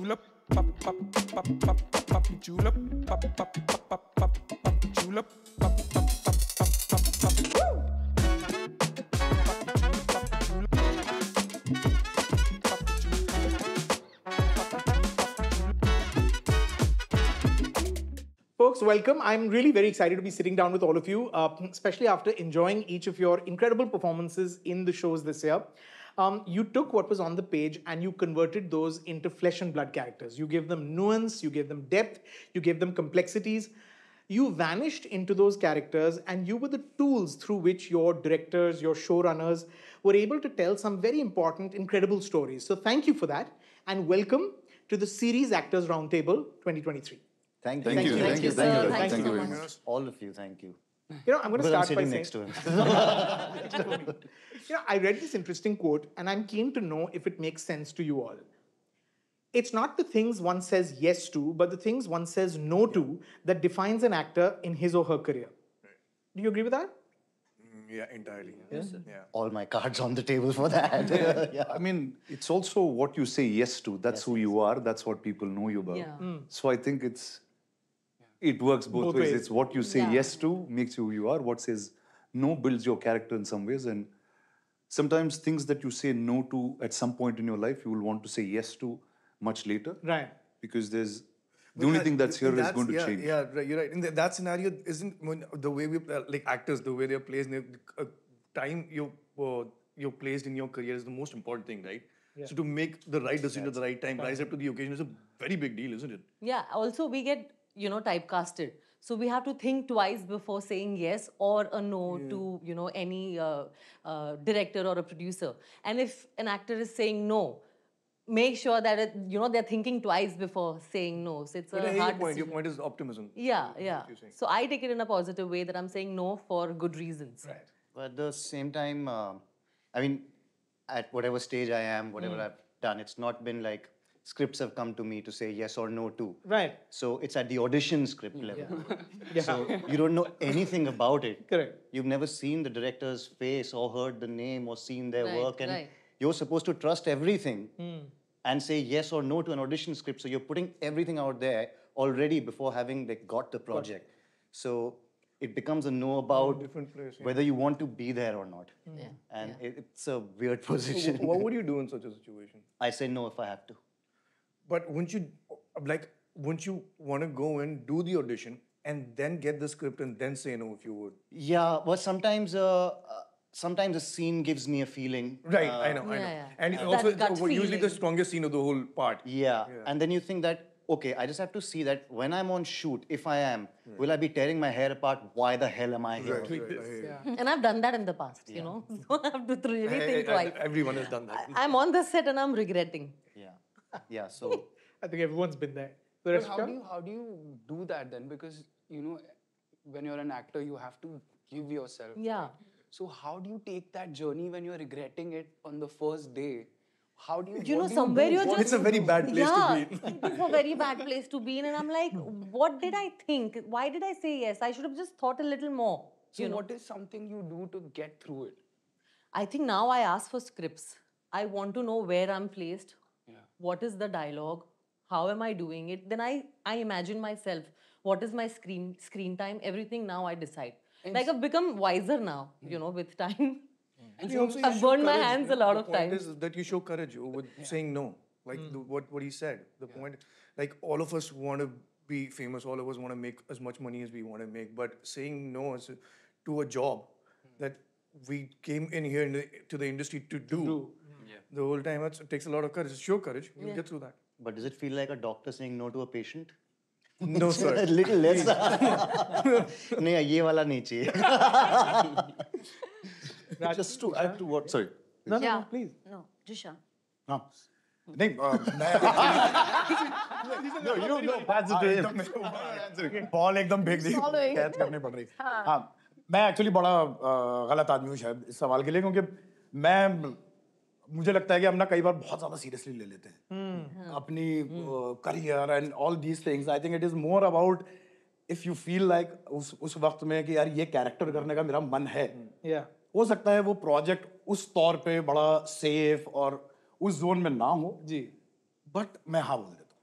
julep, pop pop pop pop pop julep, pop pop pop pop pop julep, pop pop pop pop pop pop. Folks, welcome. I'm really very excited to be sitting down with all of you, especially after enjoying each of your incredible performances in the shows this year. You took what was on the page and you converted those into flesh and blood characters. You gave them nuance, you gave them depth, you gave them complexities. You vanished into those characters and you were the tools through which your directors, your showrunners were able to tell some very important, incredible stories. So thank you for that and welcome to the Series Actors Roundtable 2023. Thank you. Thank you. Thank you. Thank you very so much. much. All of you, thank you. You know, I'm going to Because I'm start by sitting saying, next to him. you know, I read this interesting quote and I'm keen to know if it makes sense to you all. It's not the things one says yes to, but the things one says no to that defines an actor in his or her career. Do you agree with that? Yeah, entirely. Yes, sir. Yeah. All my cards on the table for that. Yeah. I mean, it's also what you say yes to. That's who you are. That's what people know you about. Yeah. So I think it works both ways. It's what you say Yeah. yes to makes you who you are. What says no builds your character in some ways. And sometimes things that you say no to at some point in your life, you will want to say yes to much later. Right. Because there's the only thing that's here is going to change. Yeah, right, you're right. In that scenario, isn't the way we like actors, the way they're placed, time you're placed in your career is the most important thing, right? Yeah. So to make the right decision at the right time, rise up to the occasion is a very big deal, isn't it? Yeah, also we get, typecasted. So we have to think twice before saying yes or a no to, any director or a producer. And if an actor is saying no, make sure that, they're thinking twice before saying no. So it's But a hard your decision. point is optimism. Yeah. So I take it in a positive way that I'm saying no for good reasons. Right. But at the same time, I mean, at whatever stage I am, whatever I've done, it's not been like scripts have come to me to say yes or no to. Right. So it's at the audition script level. Yeah. So you don't know anything about it. Correct. You've never seen the director's face or heard the name or seen their Right, work. And right. you're supposed to trust everything and say yes or no to an audition script. So you're putting everything out there already before having got the project. So it becomes a no about Different place, yeah. whether you want to be there or not. Yeah. And it's a weird position. What would you do in such a situation? I say no if I have to. But wouldn't you want to go and do the audition and then get the script and then say no if you would? Yeah, well, sometimes a scene gives me a feeling. Right, I know. yeah. And That also, gut it's usually the feeling. strongest scene of the whole part. Yeah. And then you think that, okay, I just have to see that when I'm on shoot, if I am, will I be tearing my hair apart? Why the hell am I here? And I've done that in the past, So I have to really think twice. Everyone has done that. I'm on the set and I'm regretting. Yeah. Yeah, so I think everyone's been there. The But rest how do you do that then? Because when you're an actor, you have to give yourself. Yeah. So how do you take that journey when you're regretting it on the first day? How do you? what do somewhere do? you're just... It's a very bad place to be in. It's a very bad place to be in. And I'm like, what did I think? Why did I say yes? I should have just thought a little more. So what is something you do to get through it? I think now I ask for scripts. I want to know where I'm placed. Yeah. What is the dialogue? How am I doing it? Then I imagine myself. What is my screen time? Everything now I decide. Like I've become wiser now, with time. And you also I've show burned my courage, hands a lot the of point times. is that you show courage with saying no. Like what he said. The point, like all of us want to be famous. All of us want to make as much money as we want to make. But saying no to a job that we came in here to the industry to do the whole time, it takes a lot of courage. Show courage. You'll get through that. but does it feel like a doctor saying no to a patient? No, A sir. little less. नहीं ये वाला नहीं चाहिए. Just to add to what, sorry. No, please. No, Jisha. No. नहीं, No, you don't know. Pass it to him. Ball एकदम फेंक दी catch करनी पड़ रही. हाँ, मैं एक्चुअली बड़ा गलत आदमी हूँ शायद इस सवाल के लिए क्योंकि मुझे लगता है कि हम ना कई बार बहुत ज्यादा सीरियसली ले लेते हैं अपनी career and all these things. I think it is more about if you feel like उस वक्त में कि यार ये कैरेक्टर करने का मेरा मन है. हो सकता है वो प्रोजेक्ट उस तौर पे बड़ा सेफ और उस जोन में ना हो जी, बट मैं हाँ बोल देता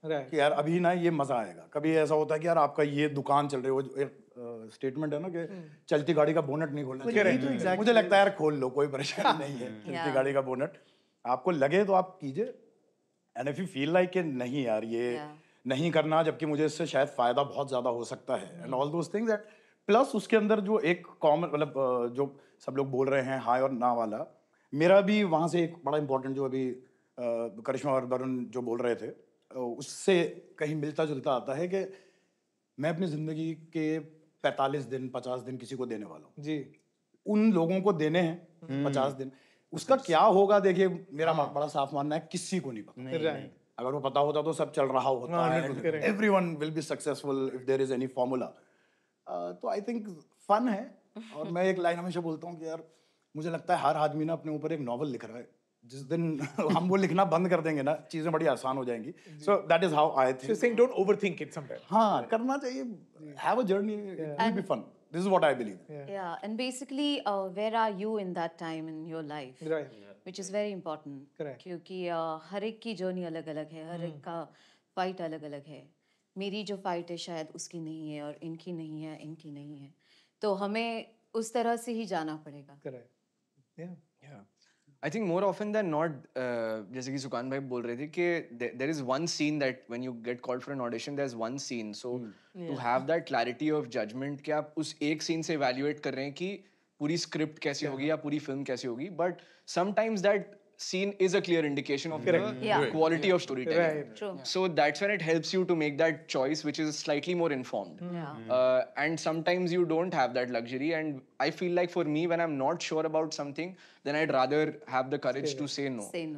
Right. कि यार अभी ना ये मजा आएगा. कभी ऐसा होता है कि यार आपका ये दुकान चल रही है, वो एक स्टेटमेंट है ना कि चलती गाड़ी का बोनट नहीं खोलना चाहिए. मुझे लगता है यार खोल लो, कोई परेशानी नहीं है. चलती गाड़ी का बोनट आपको लगे तो आप कीजिए. And if you feel like कि नहीं यार ये नहीं करना, जबकि मुझे इससे शायद फायदा बहुत ज्यादा हो सकता है, and all those things that plus उसके अंदर जो एक कॉमन मतलब जो सब लोग बोल रहे हैं हाँ और ना वाला, मेरा भी वहाँ से एक बड़ा इंपॉर्टेंट जो अभी करिश्मा और वरुण जो बोल रहे थे उससे कहीं मिलता जुलता आता है कि मैं अपनी जिंदगी के 45 दिन 50 दिन किसी को देने वाला हूँ जी. उन लोगों को देने हैं 50 दिन. उसका क्या होगा देखिए, मेरा बड़ा साफ मानना है किसी को नहीं पता. Right. अगर वो पता होता तो सब चल रहा होता है. Everyone will be successful if there is any formula. तो आई थिंक फन है. और मैं एक लाइन हमेशा बोलता हूँ कि यार मुझे लगता है हर आदमी ना अपने ऊपर एक नॉवल लिख रहा है. जिस दिन हम वो लिखना बंद कर देंगे ना, चीजें बड़ी आसान हो जाएंगी. So that is how I So think. saying don't overthink it sometimes. हाँ, करना चाहिए. Have a journey, it will be fun. This is what I believe. Yeah, and basically, where are you in that time in your life? Right. Which is very important. Correct. क्योंकि हर एक की journey अलग अलग है, हर एक का fight अलग अलग है. मेरी जो फाइट है शायद उसकी नहीं है, और इनकी नहीं है, इनकी नहीं है. तो हमें उस तरह से ही जाना पड़ेगा. Correct. Yeah. I think more often than not, जैसे कि सुकान भाई बोल रहे थे कि there is one scene that when you get called for an audition, there's one scene. So to have that clarity of judgment कि आप उस एक scene से evaluate कर रहे हैं कि पूरी script कैसी होगी या पूरी film कैसी होगी, but sometimes that scene is a clear indication of the quality of storytelling. Right. True. So that's when it helps you to make that choice, which is slightly more informed. And sometimes you don't have that luxury. And I feel like for me, when I'm not sure about something, then I'd rather have the courage to say no. Say no.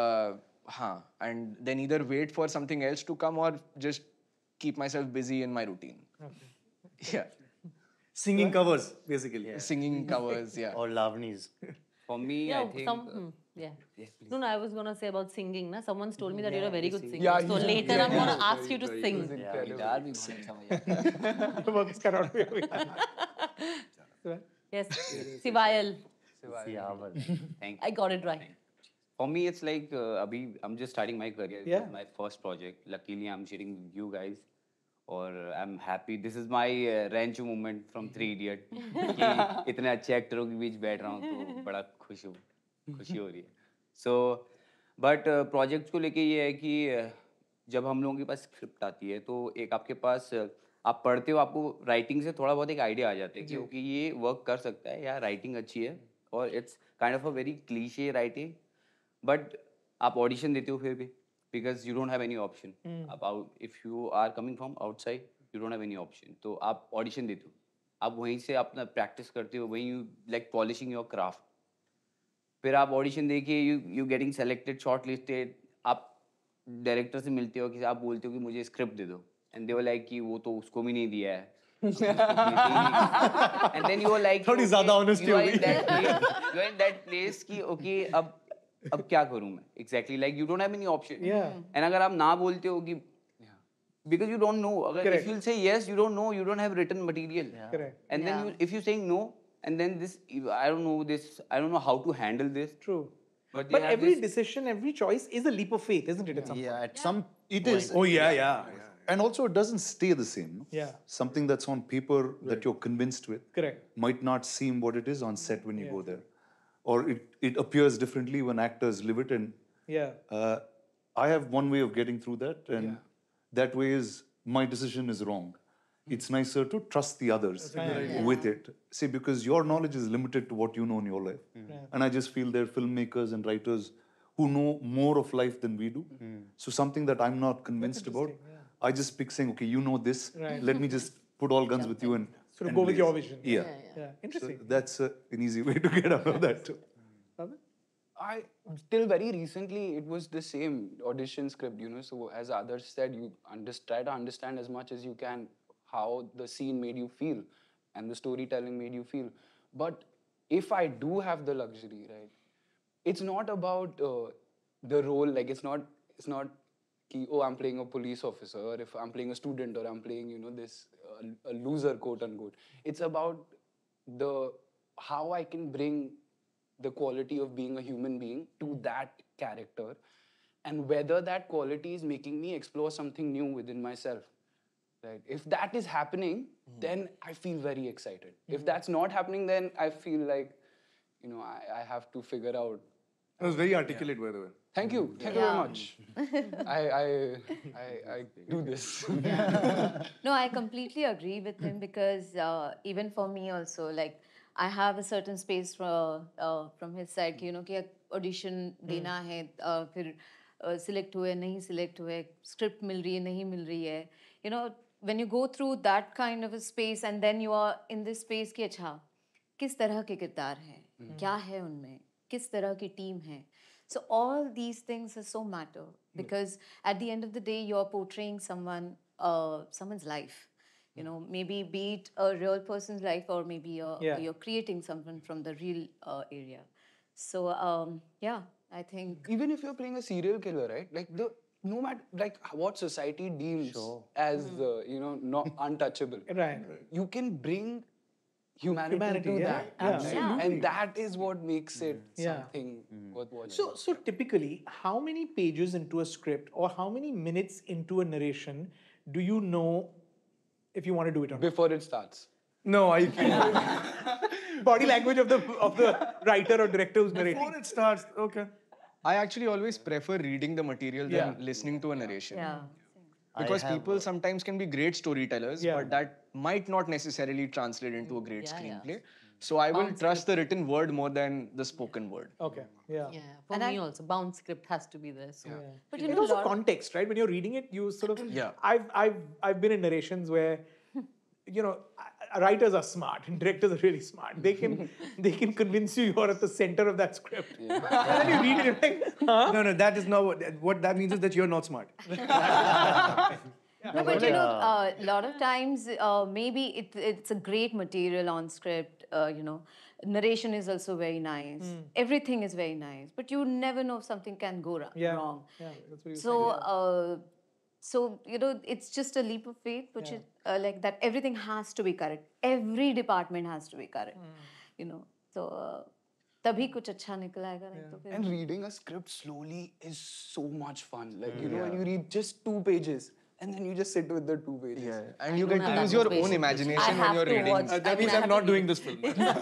And then either wait for something else to come or just keep myself busy in my routine. Yeah. Singing covers, basically. Singing covers, yeah. Or Lavnis. For me, I think... No, I was going to say about singing. Na? Someone's told me that you're a very good singer. So later I'm going to ask you to sing. Guitar भी बहुत अच्छा बजा. Yes. Sivayal. Thank you. I got it right. For me, it's like abhi I'm just starting my career. This is my first project. Luckily, I'm sharing with you guys. Or I'm happy. This is my Rancho moment from 3 Idiot. कि इतने अच्छे एक्टरों के बीच बैठ रहा हूँ तो बड़ा खुशी हो रही है. So, but प्रोजेक्ट्स को लेके ये है कि जब हम लोगों के पास स्क्रिप्ट आती है तो एक आपके पास आप पढ़ते हो, आपको राइटिंग से थोड़ा बहुत एक आइडिया आ जाता है कि ओके ये वर्क कर सकता है या राइटिंग अच्छी है, और it's kind of a very cliche writing, but आप ऑडिशन देते हो फिर भी because you don't have any option. अब if you are coming from outside you don't have any option, तो आप ऑडिशन देते हो, आप वहीं से अपना प्रैक्टिस करते हो, वहीं you like polishing your craft. फिर आप ऑडिशन देखिए, you getting selected, shortlisted, आप डायरेक्टर से मिलते हो कि आप बोलते हो कि मुझे स्क्रिप्ट दे दो, एंड दे वर लाइक कि वो तो उसको भी नहीं दिया है. And then you are like थोड़ी ज्यादा ऑनेस्टी हो गई. You are in that place कि ओके अब क्या करूं मैं exactly, like you don't have any option. And अगर आप ना बोलते हो कि because you don't know, if you'll say yes, you don't know, you don't have written material. And then if you're saying no, and then this, I don't know how to handle this. True. But every decision, every choice is a leap of faith, isn't it? At some point? At some It is. Oh yeah. And also, it doesn't stay the same. No? Yeah. Something that's on paper that you're convinced with Correct. might not seem what it is on set when you go there. Or it appears differently when actors live it. And I have one way of getting through that. And that way is my decision is wrong. It's nicer to trust the others with it. See, because your knowledge is limited to what you know in your life. And I just feel there are filmmakers and writers who know more of life than we do. So something that I'm not convinced about, I just pick saying, okay, you know this. Let me just put all guns with you and sort of go with your vision. Yeah. Interesting. So that's an easy way to get out of that too. Till very recently, it was the same audition script, you know. So as others said, you try to understand as much as you can how the scene made you feel and the storytelling made you feel. But if I do have the luxury, right, it's not about the role. Like it's not ki, oh, I'm playing a police officer, or if I'm playing a student, or I'm playing, you know, this a loser, quote unquote. It's about how I can bring the quality of being a human being to that character, and whether that quality is making me explore something new within myself. Right? If that is happening, then I feel very excited. If that's not happening, then I feel like, you know, I have to figure out. That was very articulate, by the way. Thank you. Thank you very much. I do this. No, I completely agree with him because even for me also, like I have a certain space from his side, कि, you know, कि audition देना है, फिर select हुए नहीं select हुए, script मिल रही है नहीं मिल रही है, you know, when you go through that kind of a space and then you are in this space कि अच्छा किस तरह के किरदार हैं, क्या है उनमें, किस तरह की टीम है. So all these things are so matter because at the end of the day you're portraying someone's life. You know, maybe be it a real person's life or maybe you're creating something from the real area. So yeah, I think even if you're playing a serial killer, right? Like no matter like what society deems as you know, not untouchable. Right. You can bring humanity to that. Absolutely. And that is what makes it something worth watching. So typically, how many pages into a script or how many minutes into a narration do you know if you want to do it or not? Before it starts. No, I can't. Body language of the writer or director who's narrating. Before it starts, okay. I actually always prefer reading the material than listening to a narration. yeah. Because people sometimes can be great storytellers, but that might not necessarily translate into a great screenplay. So I will trust the written word more than the spoken word. Okay. Yeah. Yeah, for me also, bound script has to be there. So. But you It's know, also context, right? When you're reading it, you sort of. I've been in narrations where, you know, writers are smart and directors are really smart. They can convince you you're at the center of that script. And then you read it, you're like, huh? No, that is not what that means is that you're not smart. No, but you know, a lot of times maybe it's a great material on script. You know, narration is also very nice. Everything is very nice, but you never know if something can go wrong. Yeah, that's what So, so you know, it's just a leap of faith, which is like that. Everything has to be correct. Every department has to be correct. You know, so तभी कुछ अच्छा निकल आएगा नहीं तो फिर. And reading a script slowly is so much fun. Like, you know, when you read just 2 pages and then you just sit with the 2 pages. Yeah, and you get to use your own imagination when you're reading. That means I'm not doing this film.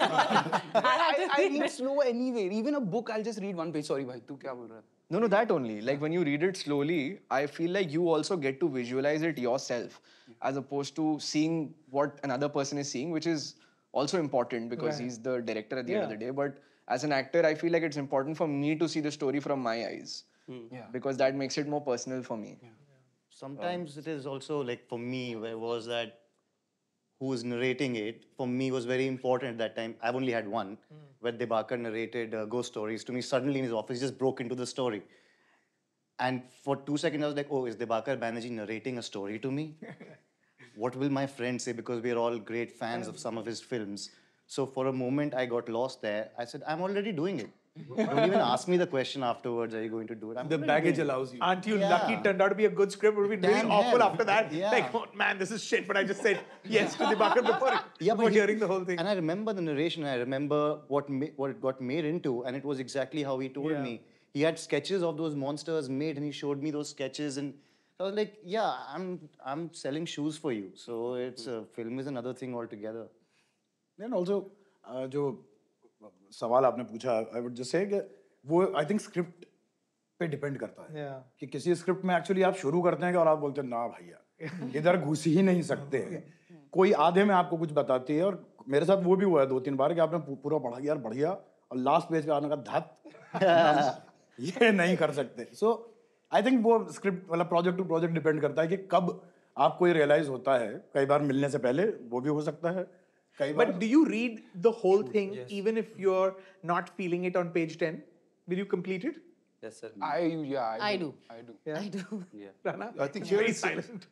I read slow anyway. Even a book, I'll just read 1 page. Sorry, bhai, tu kya bol raha hai? No, that only. Like when you read it slowly, I feel like you also get to visualize it yourself as opposed to seeing what another person is seeing, which is also important because he's the director at the end of the day. But as an actor, I feel like it's important for me to see the story from my eyes because that makes it more personal for me. Sometimes it is also like for me, where was that who is narrating it, for me was very important at that time. I've only had one, where Debakar narrated Ghost Stories to me. Suddenly in his office, he just broke into the story. And for 2 seconds, I was like, oh, is Debakar Banerjee narrating a story to me? What will my friends say? Because we're all great fans of some of his films. So for a moment, I got lost there. I said, I'm already doing it. Don't even ask me the question afterwards, are you going to do it? The baggage allows you. Aren't you lucky it turned out to be a good script? It would have been really awful after that. Like, oh, man, this is shit, but I just said yes to Debakar before hearing the whole thing. And I remember the narration, I remember what it got made into, and it was exactly how he told me. He had sketches of those monsters made, and he showed me those sketches, and I was like, yeah, I'm selling shoes for you. So it's film is another thing altogether. And also, जो सवाल आपने पूछा, I would just say कि वो I think script पे depend करता है कि किसी स्क्रिप्ट में actually आप शुरू करते हैं और आप बोलते हैं ना भैया इधर घुस ही नहीं सकते हैं, कोई आधे में आपको कुछ बताती है और मेरे साथ वो भी हुआ है 2-3 बार कि आपने पूरा पढ़ा यार बढ़िया और लास्ट पेज पे आपने कहा धत ये नहीं कर सकते. So I think वो स्क्रिप्ट मतलब प्रोजेक्ट टू प्रोजेक्ट डिपेंड करता है कि कब आपको ये रियलाइज होता है. कई बार मिलने से पहले वो भी हो सकता है. But do you read the whole thing even if you're not feeling it on page 10? Will you complete it? Yes, sir. I do. Yeah? I do. Yeah. Rana? I think very silent.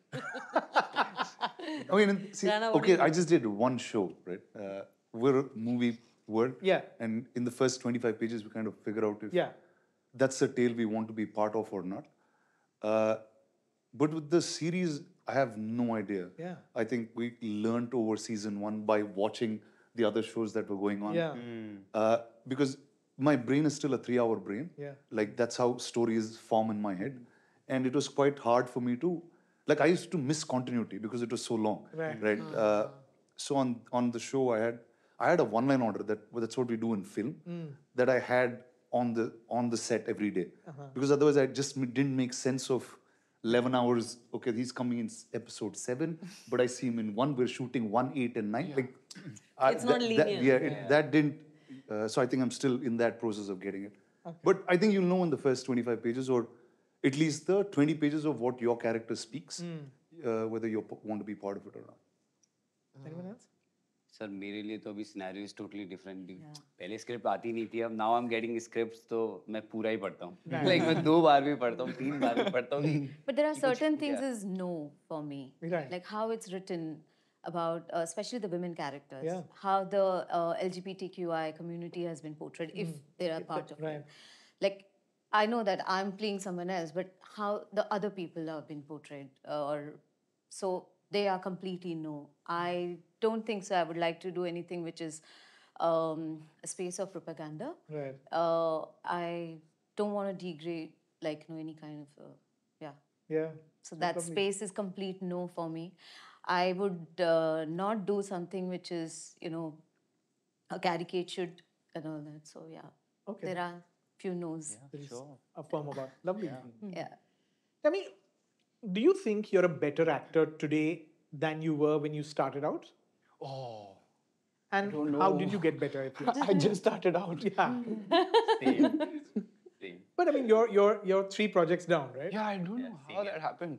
I mean, see, okay, I just did one show, right? We're a movie world. Yeah. And in the first 25 pages, we kind of figure out if that's a tale we want to be part of or not. But with the series, I have no idea. Yeah. I think we learned over season 1 by watching the other shows that were going on. Yeah. Because my brain is still a 3-hour brain. Yeah. Like that's how stories form in my head. And it was quite hard for me to, like I used to miss continuity because it was so long. Right. So on the show I had a one-line order that's what we do in film that I had on the set every day. Because otherwise I just didn't make sense of 11 hours. Okay, he's coming in episode 7, but I see him in 1. We're shooting 1, 8, and 9. Like, It's not linear. That didn't. So I think I'm still in that process of getting it. But I think you'll know in the first 25 pages, or at least the 20 pages of what your character speaks, whether you want to be part of it or not. Anyone else? Sir मेरे लिए तो अभी scenario is totally different. पहले script आती नहीं थी, अब now I am getting scripts तो मैं पूरा ही पढ़ता हूँ. लाइक मैं 2 बार भी पढ़ता हूँ, 3 बार भी पढ़ता हूँ. But there are certain things is no for me. Like how it's written about, especially the women characters, how the LGBTQI community has been portrayed, if they are part of it. Like, I know that I'm playing someone else, but how the other people have been portrayed, so they are completely no. I don't think so. I would like to do anything which is a space of propaganda. Right. I don't want to degrade, like, any kind of, Yeah. So that space is complete no for me. I would not do something which is, a caricature and all that. So, Okay. there are few no's. Sure. Affirm about. Lovely. Yeah. I mean, do you think you're a better actor today than you were when you started out? Oh. And how did you get better? I just started out. Yeah. But I mean, you're 3 projects down, right? Yeah, I don't know how that happened.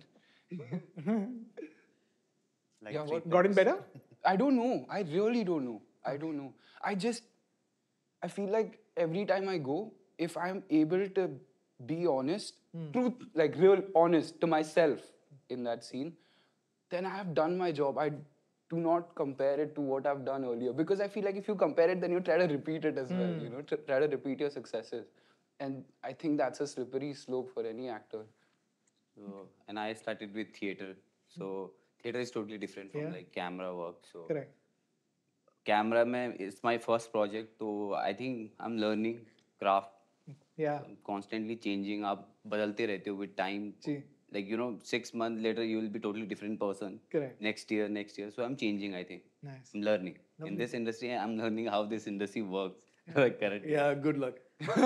Gotten better? I don't know. I really don't know. I don't know. I feel like every time I go, if I'm able to be honest, truth, like real honest to myself in that scene, then I have done my job. I do not compare it to what I've done earlier, because I feel like if you compare it, then you try to repeat it as well, try to repeat your successes. And I think that's a slippery slope for any actor. So, and I started with theater. So theater is totally different from like camera work. So Correct. Camera it's my first project. So I think I'm learning craft. Yeah. So I'm constantly changing. आप बदलते रहते हो with time. Like 6 months later you will be totally different person. Correct. Next year. So I'm changing. I think. Nice. I'm learning. In this industry, I'm learning how this industry works. Currently. Yeah. Good luck.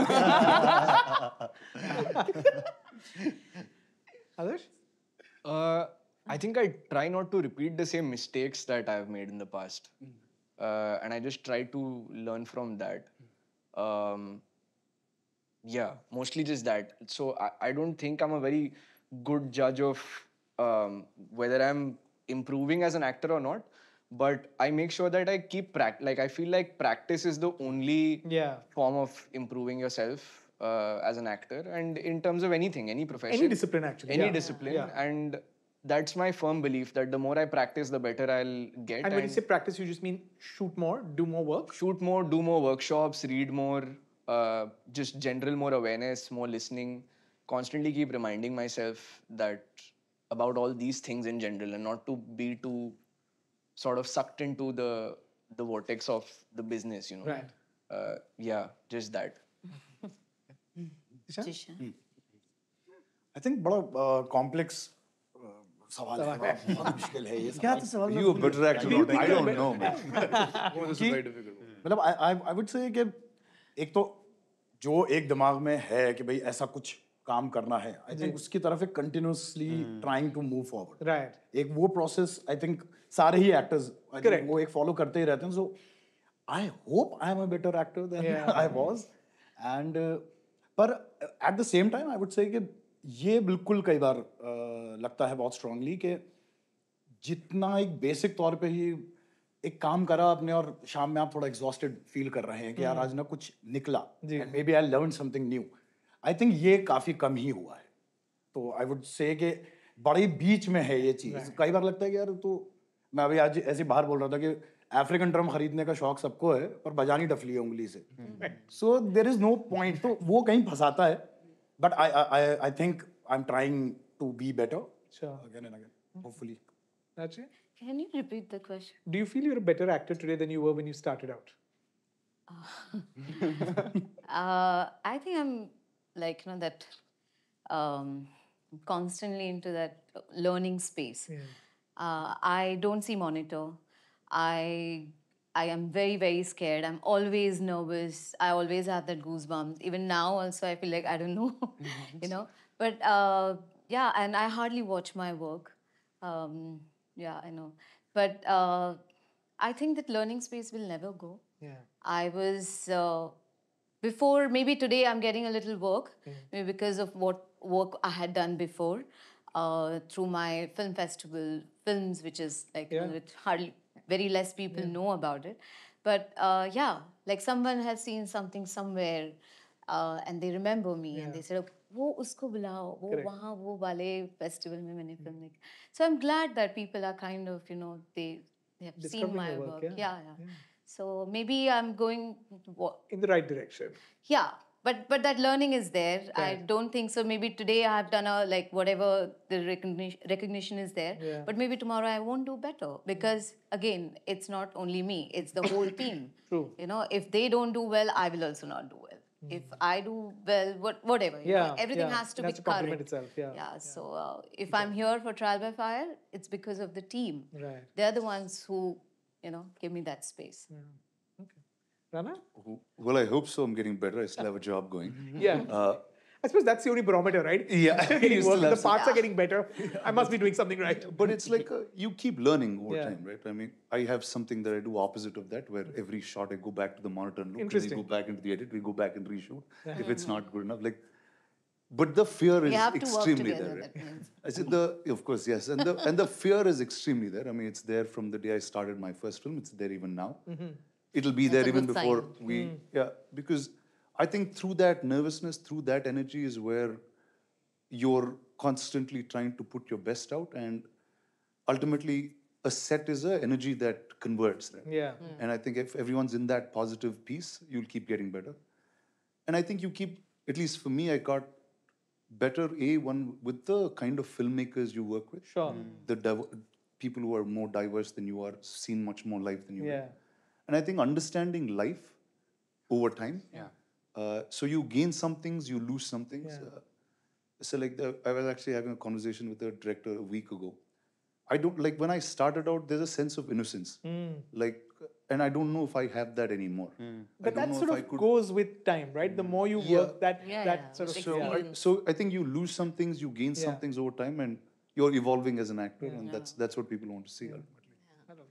Others? I think I try not to repeat the same mistakes that I've made in the past. And I just try to learn from that. Mostly just that. So I don't think I'm a very good judge of whether I'm improving as an actor or not. But I make sure that I keep I feel like practice is the only form of improving yourself as an actor. And in terms of anything, any profession. Any discipline, actually. Any discipline. Yeah. And that's my firm belief that the more I practice, the better I'll get. And when you say practice, you just mean shoot more, do more work? Shoot more, do more workshops, read more, just general more awareness, more listening. Constantly keep reminding myself that about all these things in general, and not to be too sort of sucked into the vortex of the business, Right. Just that. Jishan? I think बड़ा complex सवाल है, बहुत मुश्किल है ये. क्या तो सवाल? You a better actor? I don't know, man. It's very difficult. मतलब I would say कि एक तो जो एक दिमाग में है कि भाई ऐसा कुछ काम करना है, I think उसकी तरफ एक continuously trying to move forward. Right. एक वो process I think सारे ही actors वो एक follow करते ही रहते हैं. So I hope I am a better actor than I was. And पर at the same time I would say कि ये बिल्कुल कई बार लगता है बहुत strongly कि जितना एक basic तौर पे ही एक काम करा आपने और शाम में आप थोड़ा exhausted feel कर रहे हैं कि यार आज ना कुछ निकला and maybe I learned something new. I think ये काफी कम ही हुआ है. तो I would say कि बड़े बीच में है ये चीज. कई बार लगता है कि यार तो मैं अभी आज ऐसे बाहर बोल रहा था कि अफ्रीकन ड्रम खरीदने का शौक सबको है पर बजानी डफली है उंगली से. So there is no point. तो वो कहीं फंसाता है. But I think I'm trying to be better. Sure. Again and again. Hopefully. That's it. Can you repeat the question? Do you feel you're a better actor today than you were when you started out? I think I'm like, that constantly into that learning space. I don't see monitor. I am very, very scared. I'm always nervous. I always have that goosebumps. Even now also, I feel like I don't know, But yeah, and I hardly watch my work. Yeah, I know. But I think that learning space will never go. Yeah. I was before, maybe today I'm getting a little work, maybe because of what work I had done before through my film festival films, which is like with hardly very less people know about it. But yeah, like someone has seen something somewhere and they remember me and they said, "वो उसको बुलाओ, वो वहाँ वो वाले festival में मैंने film देखी." So I'm glad that people are kind of they have seen my work. Yeah. So maybe I'm going in the right direction. Yeah, but that learning is there. Right. I don't think so. Maybe today I have done a whatever the recognition is there. Yeah. But maybe tomorrow I won't do better because again, it's not only me; it's the whole team. True. If they don't do well, I will also not do well. If I do well, whatever. Everything has to be complement correct. itself. So if I'm here for Trial by Fire, it's because of the team. Right. They're the ones who give me that space. Okay. Rana? Well, I hope so. I'm getting better. I still have a job going. Yeah. I suppose that's the only barometer, right? Yeah. Still getting work, the parts are getting better. I must be doing something right. But it's like you keep learning over time, right? I mean, I have something that I do opposite of that, where every shot I go back to the monitor and look, and we go back into the edit, we go back and reshoot if it's not good enough. But the fear is extremely there. Right? I said of course, yes, and the fear is extremely there. I mean, it's there from the day I started my first film. It's there even now. It'll be there even before because I think through that nervousness, through that energy is where you're constantly trying to put your best out, and ultimately a set is an energy that converts. Right? Yeah. And I think if everyone's in that positive piece, you'll keep getting better. And I think you keep, at least for me, I got better one with the kind of filmmakers you work with. Sure. The people who are more diverse than you are, seen much more life than you Yeah. have. And I think understanding life over time. So you gain some things, you lose some things. So I was actually having a conversation with a director a week ago. I don't when I started out, there's a sense of innocence. And I don't know if I have that anymore. But that sort of goes with time, right? The more you work, that sort of So I think you lose some things, you gain some things over time, and you're evolving as an actor, and that's what people want to see ultimately.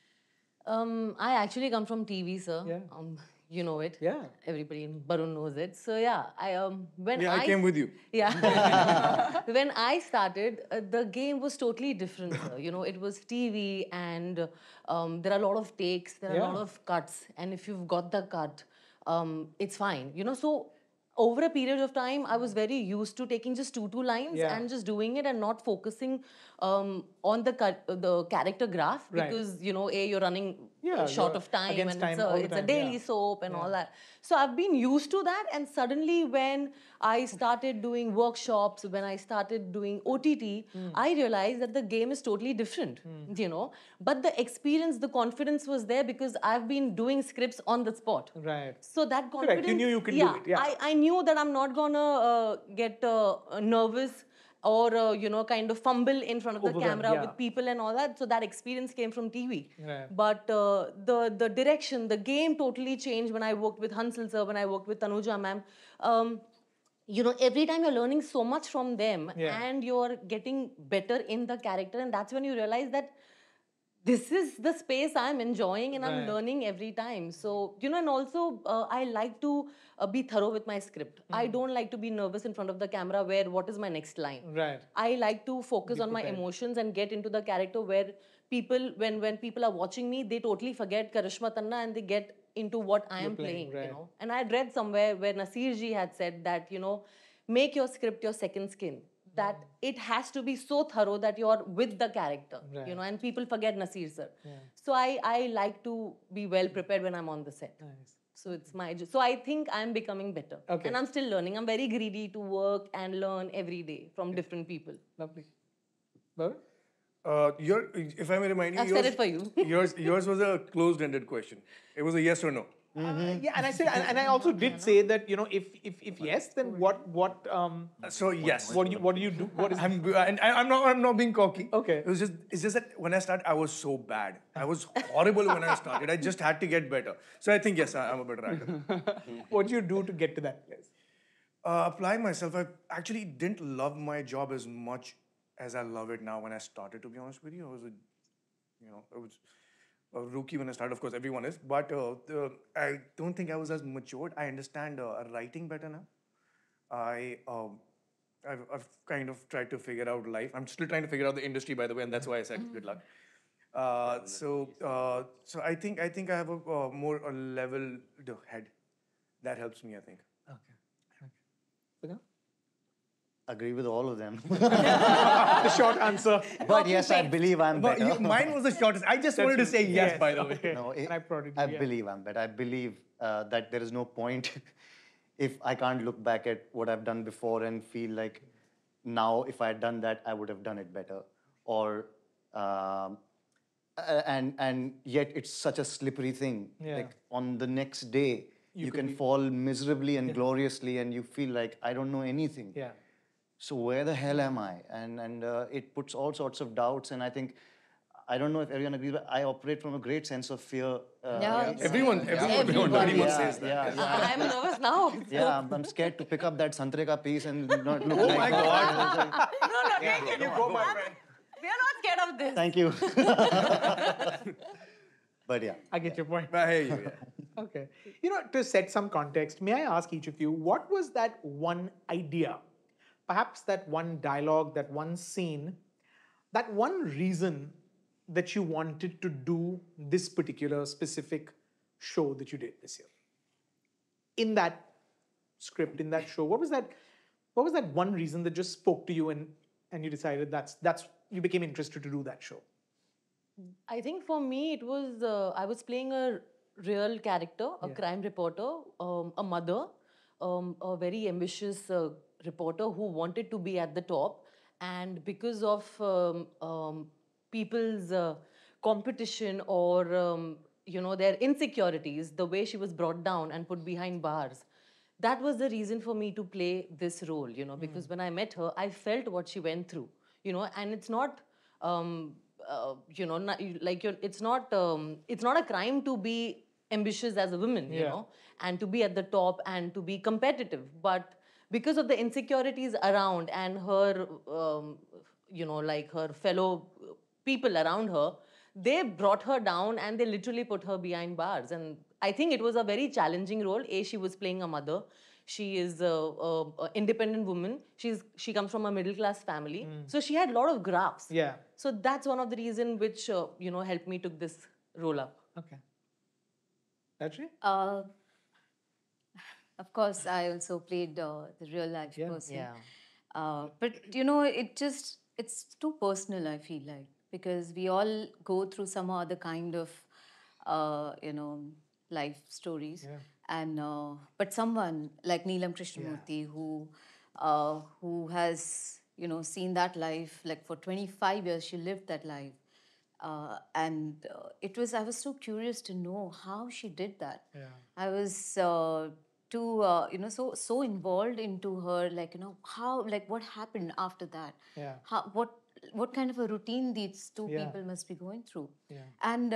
I actually come from TV, sir. Yeah. You know it. Yeah. Everybody in Barun knows it. So yeah, I came with you. Yeah. When I started, the game was totally different. Sir. It was TV, and there are a lot of takes, there are a lot of cuts, and if you've got the cut, it's fine. So over a period of time, I was very used to taking just two lines and just doing it and not focusing on the character graph because you're running short of time and it's a daily soap and all that. So I've been used to that, and suddenly when I started doing workshops, when I started doing OTT, I realized that the game is totally different. But the experience, the confidence was there because I've been doing scripts on the spot. Right. So that confidence. Correct. You knew you could do it. Yeah. I knew that I'm not gonna get nervous or kind of fumble in front of the camera with people and all that. So that experience came from TV. Right. But the direction, the game totally changed when I worked with Hansal sir, when I worked with Tanuja ma'am. Every time you're learning so much from them and you're getting better in the character, and that's when you realize that this is the space I'm enjoying and I'm learning every time. So, and also I like to be thorough with my script. I don't like to be nervous in front of the camera where what is my next line. Right. I like to focus on my emotions and get into the character where people, when people are watching me, they totally forget Karishma Tanna and they get into what I am playing. And I had read somewhere where Nasir ji had said that, make your script your second skin. That it has to be so thorough that you're with the character, and people forget Nasir sir. So I like to be well prepared when I'm on the set. Nice. So it's so I think I'm becoming better. Okay. And I'm still learning. I'm very greedy to work and learn every day from different people. Lovely. Bharat? If I may remind you, I've said it for you. yours was a closed-ended question. It was a yes or no. Yeah, and I said, and I also did say that, you know, if yes, then what So yes. what do you do? What is I'm not being cocky. Okay. It's just that when I started, I was so bad. I was horrible when I started. I just had to get better. So I think yes, I'm a better actor. what do you do to get to that place? Apply myself. I actually didn't love my job as much as I love it now. When I started, to be honest with you, I was a rookie when I started. Of course, everyone is, but I don't think I was as matured. I understand writing better now. I've kind of tried to figure out life. I'm still trying to figure out the industry, by the way, and that's why I said good luck. So I think I have a more level head. That helps me, I think. Agree with all of them. The short answer. But yes, I believe I'm better. Mine was the shortest. I just wanted to say yes, by the way. Okay. No, I believe I'm better. I believe that there is no point if I can't look back at what I've done before and feel like now if I had done that, I would have done it better. Or and yet it's such a slippery thing. Yeah. Like on the next day, you can fall miserably and gloriously, and you feel like I don't know anything. Yeah. So where the hell am I? And it puts all sorts of doubts. And I think, I don't know if everyone agrees, but I operate from a great sense of fear. Everyone says that. I'm nervous now. Yeah, I'm scared to pick up that santre ka piece and not look Oh like my God. No, take it. Go, my friend. We are not scared of this. Thank you. But yeah. I get your point. I hear you. Yeah. Okay. You know, to set some context, may I ask each of you, what was that one idea, perhaps that one dialogue, that one scene, that one reason that you wanted to do this particular specific show that you did this year? In that script, in that show, what was that one reason that just spoke to you and you decided that's you became interested to do that show? I think for me, it was, I was playing a real character, a crime reporter, a mother, a very ambitious reporter who wanted to be at the top. And because of people's competition or, their insecurities, the way she was brought down and put behind bars, that was the reason for me to play this role, because when I met her, I felt what she went through, and it's not, it's not a crime to be ambitious as a woman, you know, and to be at the top and to be competitive. But because of the insecurities around and her, her fellow people around her, they brought her down and they literally put her behind bars. And I think it was a very challenging role. She was playing a mother. She is an independent woman. She comes from a middle-class family. So she had a lot of graphs. Yeah. So that's one of the reasons which, helped me took this role up. Okay. Actually? Of course, I also played the real life person. Yeah. But it's too personal, I feel like, because we all go through some other kind of, life stories. Yeah. And but someone like Neelam Krishnamurthy who has seen that life, like for 25 years she lived that life, and I was so curious to know how she did that. I was so involved into her, how, what happened after that, how, what kind of a routine these two people must be going through. And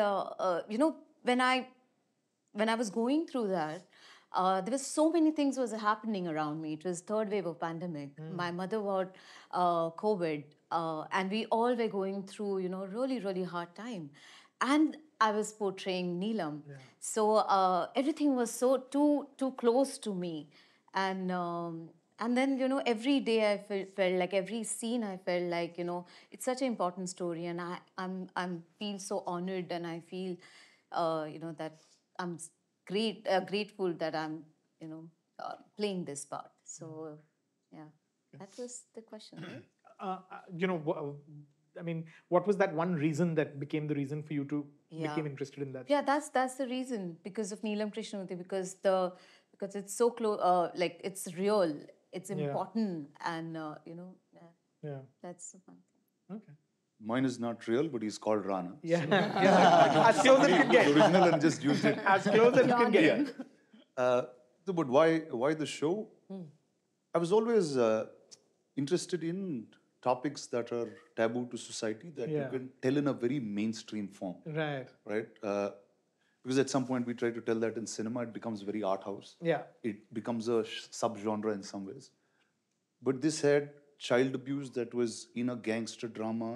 when I was going through that, there was so many things was happening around me. It was third wave of pandemic. My mother got COVID, and we all were going through, really, really hard time. And I was portraying Neelam. So everything was so too close to me. And then, every day I felt like, every scene I felt like, it's such an important story. And I'm feel so honored, and I feel, that I'm grateful that I'm, playing this part. So, yeah, that was the question, right? I mean, what was that one reason that became the reason for you to become interested in that? Yeah, that's the reason, because of Neelam Krishnamurthy, because it's so close, it's real, it's important, and that's the one thing. Okay. Mine is not real, but he's called Rana. Yeah, yeah. As close as you can get. Original and just used it. As close as you can get. So, but why the show? I was always interested in topics that are taboo to society that you can tell in a very mainstream form. Right. Right? Because at some point we try to tell that in cinema, it becomes very art house. Yeah. It becomes a subgenre in some ways. But this had child abuse that was in a gangster drama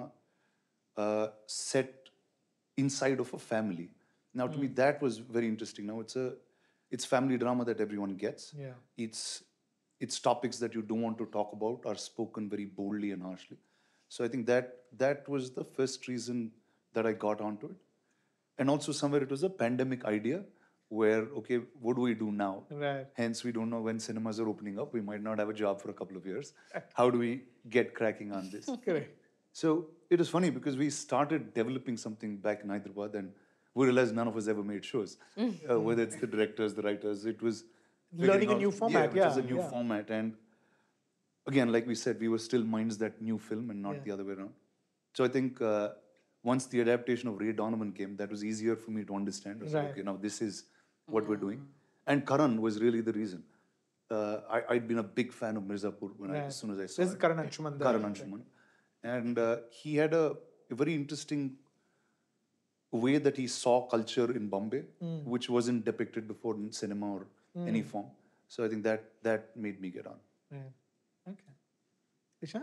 set inside of a family. Now, to me, that was very interesting. Now, it's family drama that everyone gets. Yeah. It's topics that you don't want to talk about are spoken very boldly and harshly. So I think that was the first reason that I got onto it. And also somewhere it was a pandemic idea where, okay, what do we do now? Right. Hence, we don't know when cinemas are opening up. We might not have a job for a couple of years. How do we get cracking on this? Correct. So it was funny because we started developing something back in Hyderabad and we realized none of us ever made shows. Whether it's the directors, the writers, it was learning a new format. Which is a new format. And again, like we said, we were still minds that new film and not the other way around. So I think once the adaptation of Ray Donovan came, that was easier for me to understand. I was like, okay, now this is what we're doing. And Karan was really the reason. I'd been a big fan of Mirzapur as soon as I saw This is Karan Anshuman. Karan Anshuman. And he had a very interesting way that he saw culture in Bombay, which wasn't depicted before in cinema or any form. So I think that made me get on. Right. Okay. Ishan?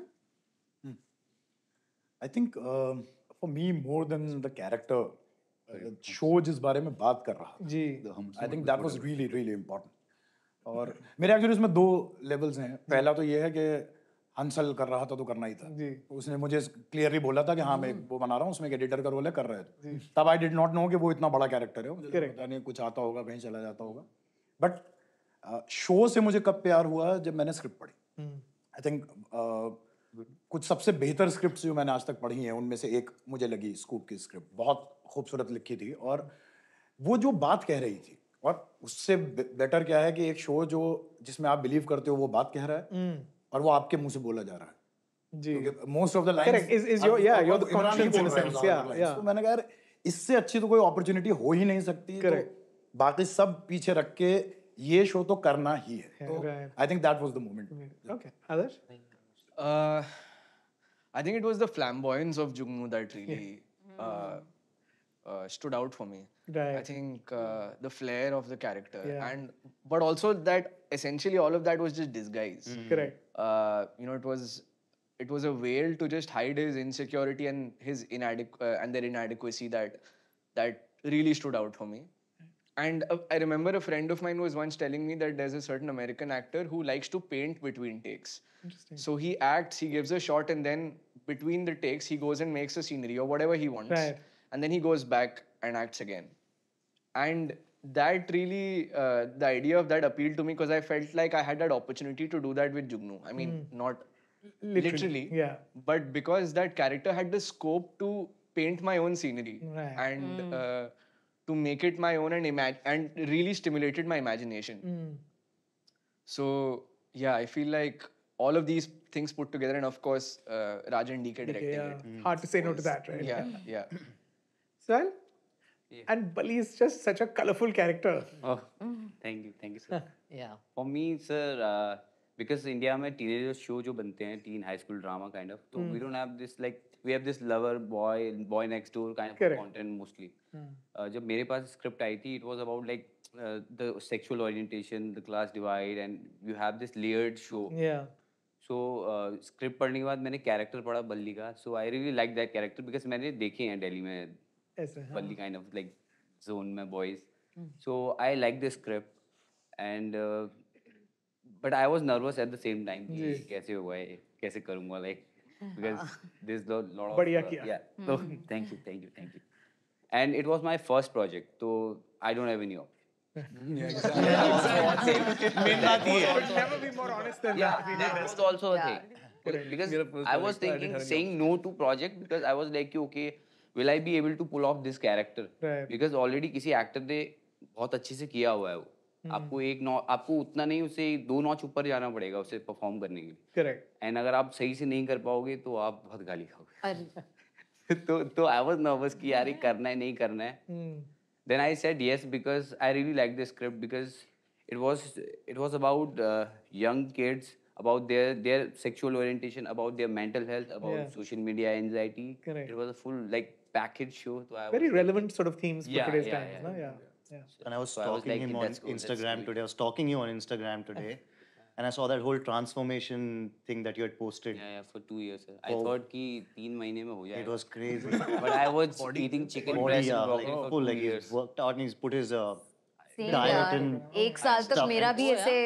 I think for me, more than the character, show जिस बारे में बात कर रहा था, I think that was really, really important. और मेरे actually इसमें दो लेवल्स हैं. पहला तो ये है कि हंसल कर रहा था तो करना ही था. उसने मुझे क्लियरली बोला था कि हाँ मैं वो बना रहा हूँ, उसमें एक एडिटर का रोल है, कर रहे थे. तब आई डिड नॉट नो कि वो इतना बड़ा कैरेक्टर है. मुझे पता नहीं कुछ आता होगा, कहीं चला जाता होगा. बट शो से मुझे कब प्यार हुआ, जब मैंने स्क्रिप्ट पढ़ी. आई थिंक कुछ सबसे बेहतर स्क्रिप्ट जो मैंने आज तक पढ़ी हैं उनमें से एक मुझे लगी स्कूप की स्क्रिप्ट. बहुत खूबसूरत लिखी थी और वो जो बात कह रही थी, और उससे बेटर क्या है कि एक शो जो जिसमें आप बिलीव करते हो वो बात कह रहा है और वो आपके मुंह से बोला जा रहा है. जी. Most of the lines is your your the conscious in a sense. तो मैंने कहा यार इससे अच्छी तो कोई अपॉर्चुनिटी हो ही नहीं सकती. तो बाकी सब पीछे रख के ये शो तो करना ही है. तो I think that was the moment. Okay. Adarsh? I think it was the flamboyance of Jugnu that really stood out for me. Right. I think the flair of the character, but also that essentially all of that was just disguise. Correct. It was a veil to just hide his insecurity and his and their inadequacy that really stood out for me. And I remember a friend of mine was once telling me that there's a certain American actor who likes to paint between takes. Interesting. So he acts, he gives a shot, and then between the takes, he goes and makes a scenery or whatever he wants. Right. And then he goes back and acts again. And that really, the idea of that appealed to me because I felt like I had that opportunity to do that with Jugnu. I mean, not literally, but because that character had the scope to paint my own scenery and to make it my own and really stimulated my imagination. So yeah, I feel like all of these things put together, and of course Rajan DK directing it. Hard to say no to that, right? Yeah. Sal? And Bali is just such a colorful character. Oh, thank you, sir. Yeah. For me, sir, because India mein teenager show jo bante hain, teen high school drama kind of, so we don't have this we have this lover boy next door kind of content mostly. जब मेरे पास script आई थी, it was about the sexual orientation, the class divide, and you have this layered show. Yeah. So script पढ़ने के बाद मैंने character पढ़ा बल्ली का, so I really like that character because मैंने देखे हैं दिल्ली में बल्ली kind of zone में boys. So I like the script and but I was nervous at the same time. कैसे होगा ये, कैसे करूँगा because there's a lot of बढ़िया किया. Yeah. So thank you. And it was my first project, so I don't have any option. Never be more honest than that. That was also a thing. Because I was thinking saying no to project because I was like, okay, will I be able to pull off this character? Right. Because already किसी actor ने बहुत अच्छे से किया हुआ है वो. आपको उतना नहीं, उसे 2 नॉच ऊपर जाना पड़ेगा उसे परफॉर्म करने के लिए. Correct. एंड अगर आप सही से नहीं कर पाओगे तो आप बहुत गाली खाओगे. तो I was nervous कि यार ये करना है नहीं करना है. Then I said yes because I really liked the script because it was about young kids, about their sexual orientation, about their mental health, about social media anxiety. Correct. It was a full like package show. So I Very was relevant sort of themes for Yeah, today's yeah, times. yeah. No? Yeah. And I was So I was stalking like, him on let's go, let's Instagram do it. today. I was stalking you on Instagram today. And I saw that whole transformation thing that you had posted. Yeah, for 2 years. I thought कि 3 महीने में हो जाएगा. It was crazy. But I was eating chicken Body, breast yeah, and broccoli like for full, 2 like years. he's worked out and he's put his Same diet यार, and एक साल तक stuff मेरा and- भी ऐसे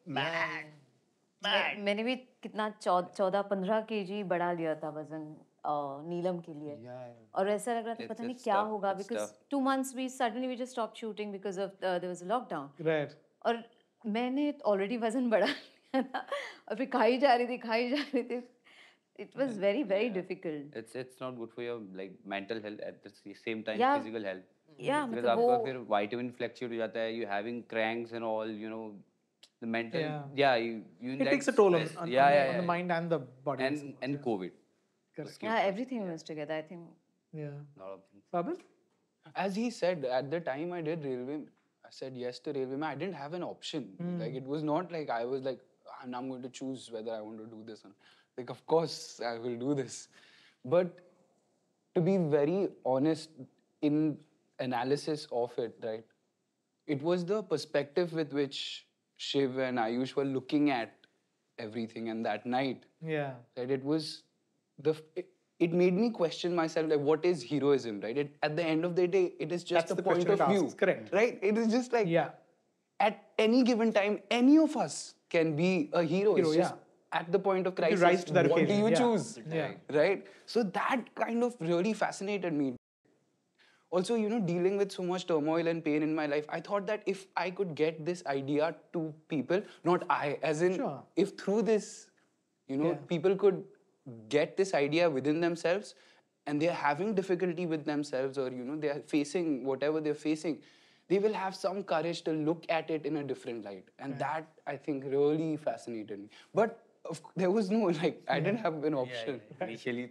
मैंने भी कितना 14-15 kg बढ़ा लिया था वजन नीलम के लिए और ऐसा लग रहा था पता नहीं क्या होगा because 2 months we just stopped shooting because of there was a lockdown. Right. और मैंने already वजन बढ़ा लिया था और फिर खाई जा रही थी. It was very difficult. It's not good for your like mental health at the same time Yeah. physical health. Yeah, Because मतलब आपका वो फिर vitamin fluctuate हो जाता है. You having cranks and all, you know, the mental. Yeah. You It like takes a toll on, stress. on, yeah, on, yeah, on the yeah. mind and the body. And COVID. Correct. Yeah, everything was together. I think. Yeah. Lot of things. Fabel? As he said, at the time I did railway, I said yes to railway. I didn't have an option. Like it was not like I was like, now I'm going to choose whether I want to do this or not. Like, of course I will do this. But to be very honest, in analysis of it, right, it was the perspective with which Shiv and Ayush were looking at everything, and that night, Yeah. right, it was it made me question myself, like, what is heroism, right? At the end of the day, it is just That's a the point question of it view. asks, correct. Right? It is just like, Yeah. at any given time, any of us can be a hero. Hero, It's just at the point of You crisis, rise to that what do occasion, you yeah. choose? Yeah. Right? So that kind of really fascinated me. Also, you know, dealing with so much turmoil and pain in my life, I thought that if I could get this idea to people, not I, as in, Sure. if through this, you know, Yeah. people could get this idea within themselves and they're having difficulty with themselves, or, you know, they're facing whatever they're facing, they will have some courage to look at it in a different light. And that, I think, really fascinated me. But there was no, like, I didn't have an option. Initially,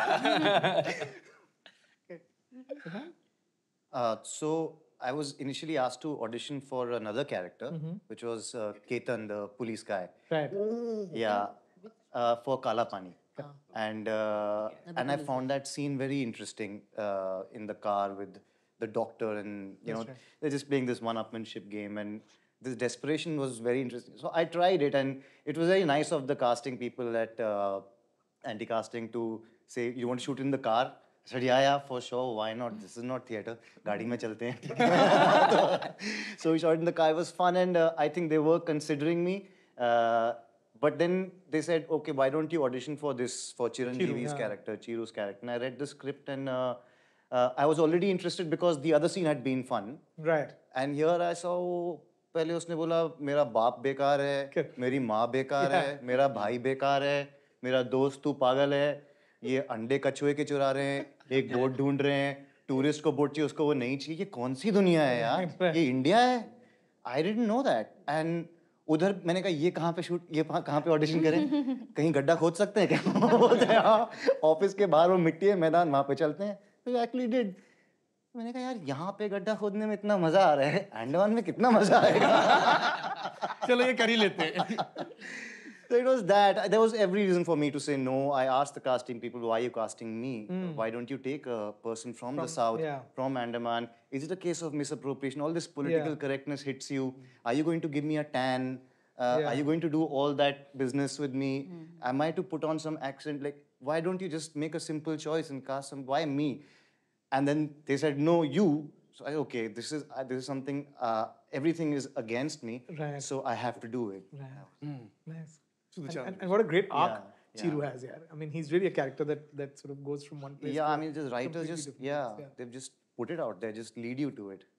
So I was initially asked to audition for another character, which was Ketan, the police guy. Right. Yeah, for Kala Pani. And I found that scene very interesting in the car with the doctor, and you know, they're just playing this one-upmanship game, and this desperation was very interesting. So I tried it, and it was very nice of the casting people at anti-casting to say, "You want to shoot in the car?" I said, yeah, for sure, why not? This is not theater. Gaadi mein chalte hain. So we shot in the car. It was fun, and I think they were considering me. But then they said, okay, why don't you audition for this, for Chiranjeevi's character, Chiru's character? And I read the script, and I was already interested because the other scene had been fun. Right. And here I saw, पहले उसने बोला मेरा बाप बेकार है, मेरी माँ बेकार है, मेरा भाई बेकार है, मेरा दोस्त तू पागल है, ये अंडे कछुए के चुरा रहे हैं, एक बोट ढूंढ रहे हैं, टूरिस्ट को बोट चाहिए, उसको वो नहीं चाहिए, ये कौन सी दुनिया है यार, ये इंडिया है? I didn't know that. And उधर मैंने कहा ये कहाँ पे शूट, ये कहाँ पे ऑडिशन करें, कहीं गड्ढा खोद सकते हैं क्या? बोलते हैं हाँ, ऑफिस के बाहर वो मिट्टी है मैदान, वहाँ पे चलते हैं. तो actually did. मैंने कहा यार यहाँ पे गड्ढा खोदने में इतना मजा आ रहा है, अंडमान में कितना मजा आएगा? चलो ये कर ही लेते हैं. So it was that. There was every reason for me to say no. I asked the casting people, why are you casting me? Why don't you take a person from the south, from Andaman? Is it a case of misappropriation? All this political correctness hits you. Are you going to give me a tan? Are you going to do all that business with me? Am I to put on some accent? Like, why don't you just make a simple choice and cast some? Why me? And then they said, no, you. So I said, okay, this is something, everything is against me. Right. So I have to do it. Right. Nice. And what a great arc Chiru has here. I mean, he's really a character that sort of goes from one place. Yeah, to I mean, the writers just, they've just put it out there, just lead you to it.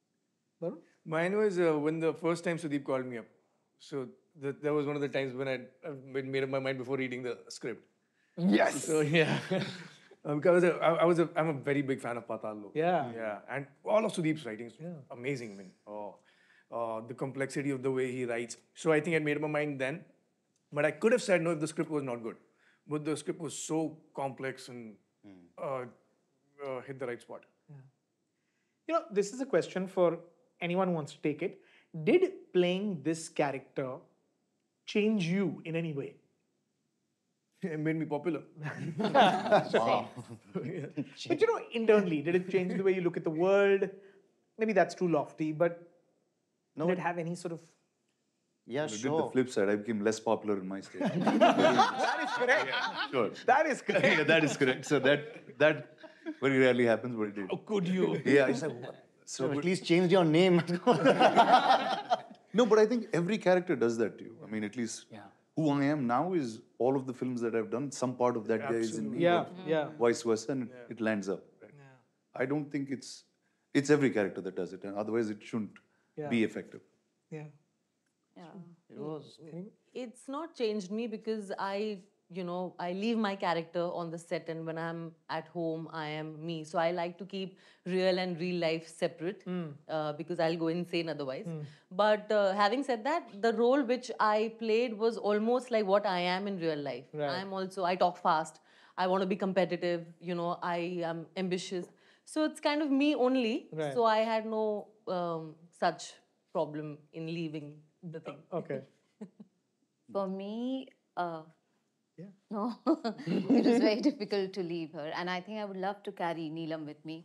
Mine was when the first time Sudeep called me up. So that was one of the times when I made up my mind before reading the script. Yes! So yeah. Because I'm a very big fan of Patal Lok. Yeah. Yeah. And all of Sudeep's writing is amazing. I mean, the complexity of the way he writes. So I think I made up my mind then. But I could have said no if the script was not good. But the script was so complex and hit the right spot. You know, this is a question for anyone who wants to take it. Did playing this character change you in any way? It made me popular. Wow. But you know, internally, did it change the way you look at the world? Maybe that's too lofty, but did it have any sort of... Yeah, I did the flip side. I became less popular in my state. That is correct. Sure. That is correct. Yeah, that is correct. So that very rarely happens, but it did. How could you? Yeah, I said, what? So at least changed your name. No, but I think every character does that to you. I mean, at least who I am now is all of the films that I've done. Some part of that guy is in me. Yeah, yeah. Vice versa, and it lands up. Right? I don't think it's every character that does it, and otherwise it shouldn't be effective. Yeah. It was. It's not changed me because I leave my character on the set, and when I'm at home, I am me. So I like to keep real and real life separate because I'll go insane otherwise. But having said that, the role which I played was almost like what I am in real life. Right. I talk fast. I want to be competitive. I am ambitious. So it's kind of me only. Right. So I had no such problem in leaving the thing. Okay. For me, no, it was very difficult to leave her. And I think I would love to carry Neelam with me.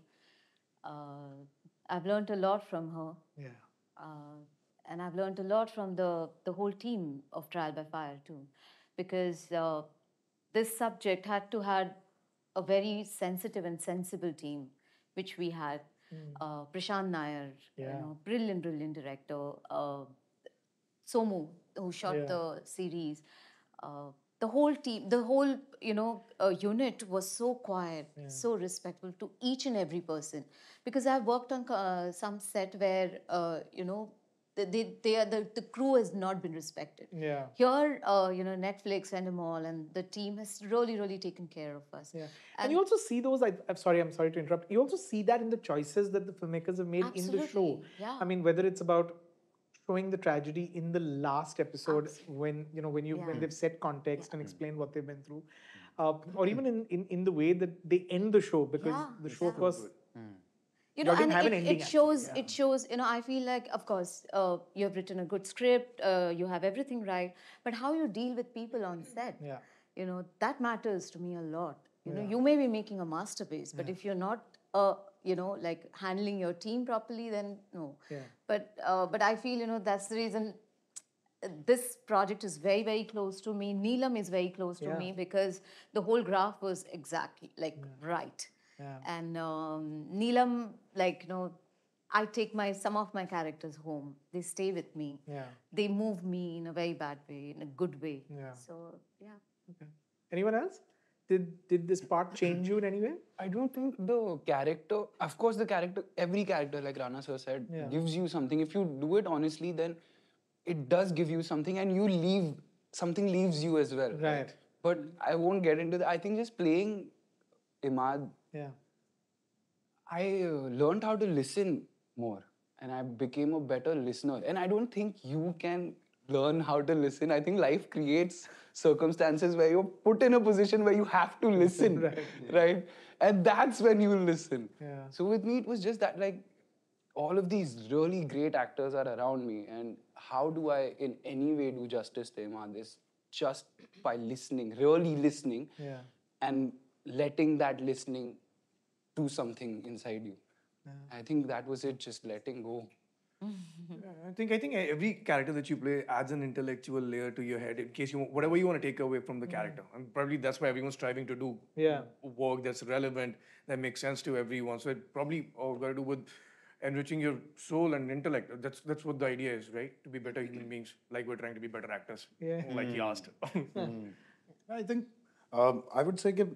I've learned a lot from her. Yeah. And I've learned a lot from the whole team of Trial by Fire too. Because this subject had to have a very sensitive and sensible team, which we had. Prashant Nair, brilliant director. Somu, who shot the series. The whole team, the whole, unit was so quiet, so respectful to each and every person. Because I've worked on some set where, the crew has not been respected. Yeah. Here, Netflix and them all, and the team has really, really taken care of us. Yeah. And you also see those, I'm sorry to interrupt. You also see that in the choices that the filmmakers have made in the show. Yeah. I mean, whether it's about showing the tragedy in the last episode when they've set context and explained what they've been through, or even in the way that they end the show, because the show, of course, and it shows. I feel like, of course, you have written a good script, you have everything right, but how you deal with people on set, that matters to me a lot. You may be making a masterpiece, but if you're not handling your team properly, then no. Yeah. But I feel, that's the reason this project is very, very close to me. Neelam is very close to me because the whole graph was exactly right. Yeah. And Neelam, I take some of my characters home. They stay with me. Yeah. They move me in a very bad way, in a good way. Yeah. So, yeah. Okay. Anyone else? Did this part change you in any way? I don't think the character, of course every character, like Rana sir said, gives you something. If you do it honestly, then it does give you something, and something leaves you as well. Right. But I won't get into that. I think just playing Imad, I learned how to listen more, and I became a better listener. And I don't think you can learn how to listen. I think life creates circumstances where you're put in a position where you have to listen, right? And that's when you listen. Yeah. So with me, it was just that, all of these really great actors are around me, and how do I in any way do justice to Imad is just by listening, really listening, and letting that listening do something inside you. I think that was it, just letting go. I think every character that you play adds an intellectual layer to your head in case whatever you want to take away from the character. And probably that's why everyone's striving to do work that's relevant, that makes sense to everyone. So it probably all got to do with enriching your soul and intellect. That's what the idea is, right? To be better human beings, like we're trying to be better actors. Yeah. Like he asked. I think I would say कि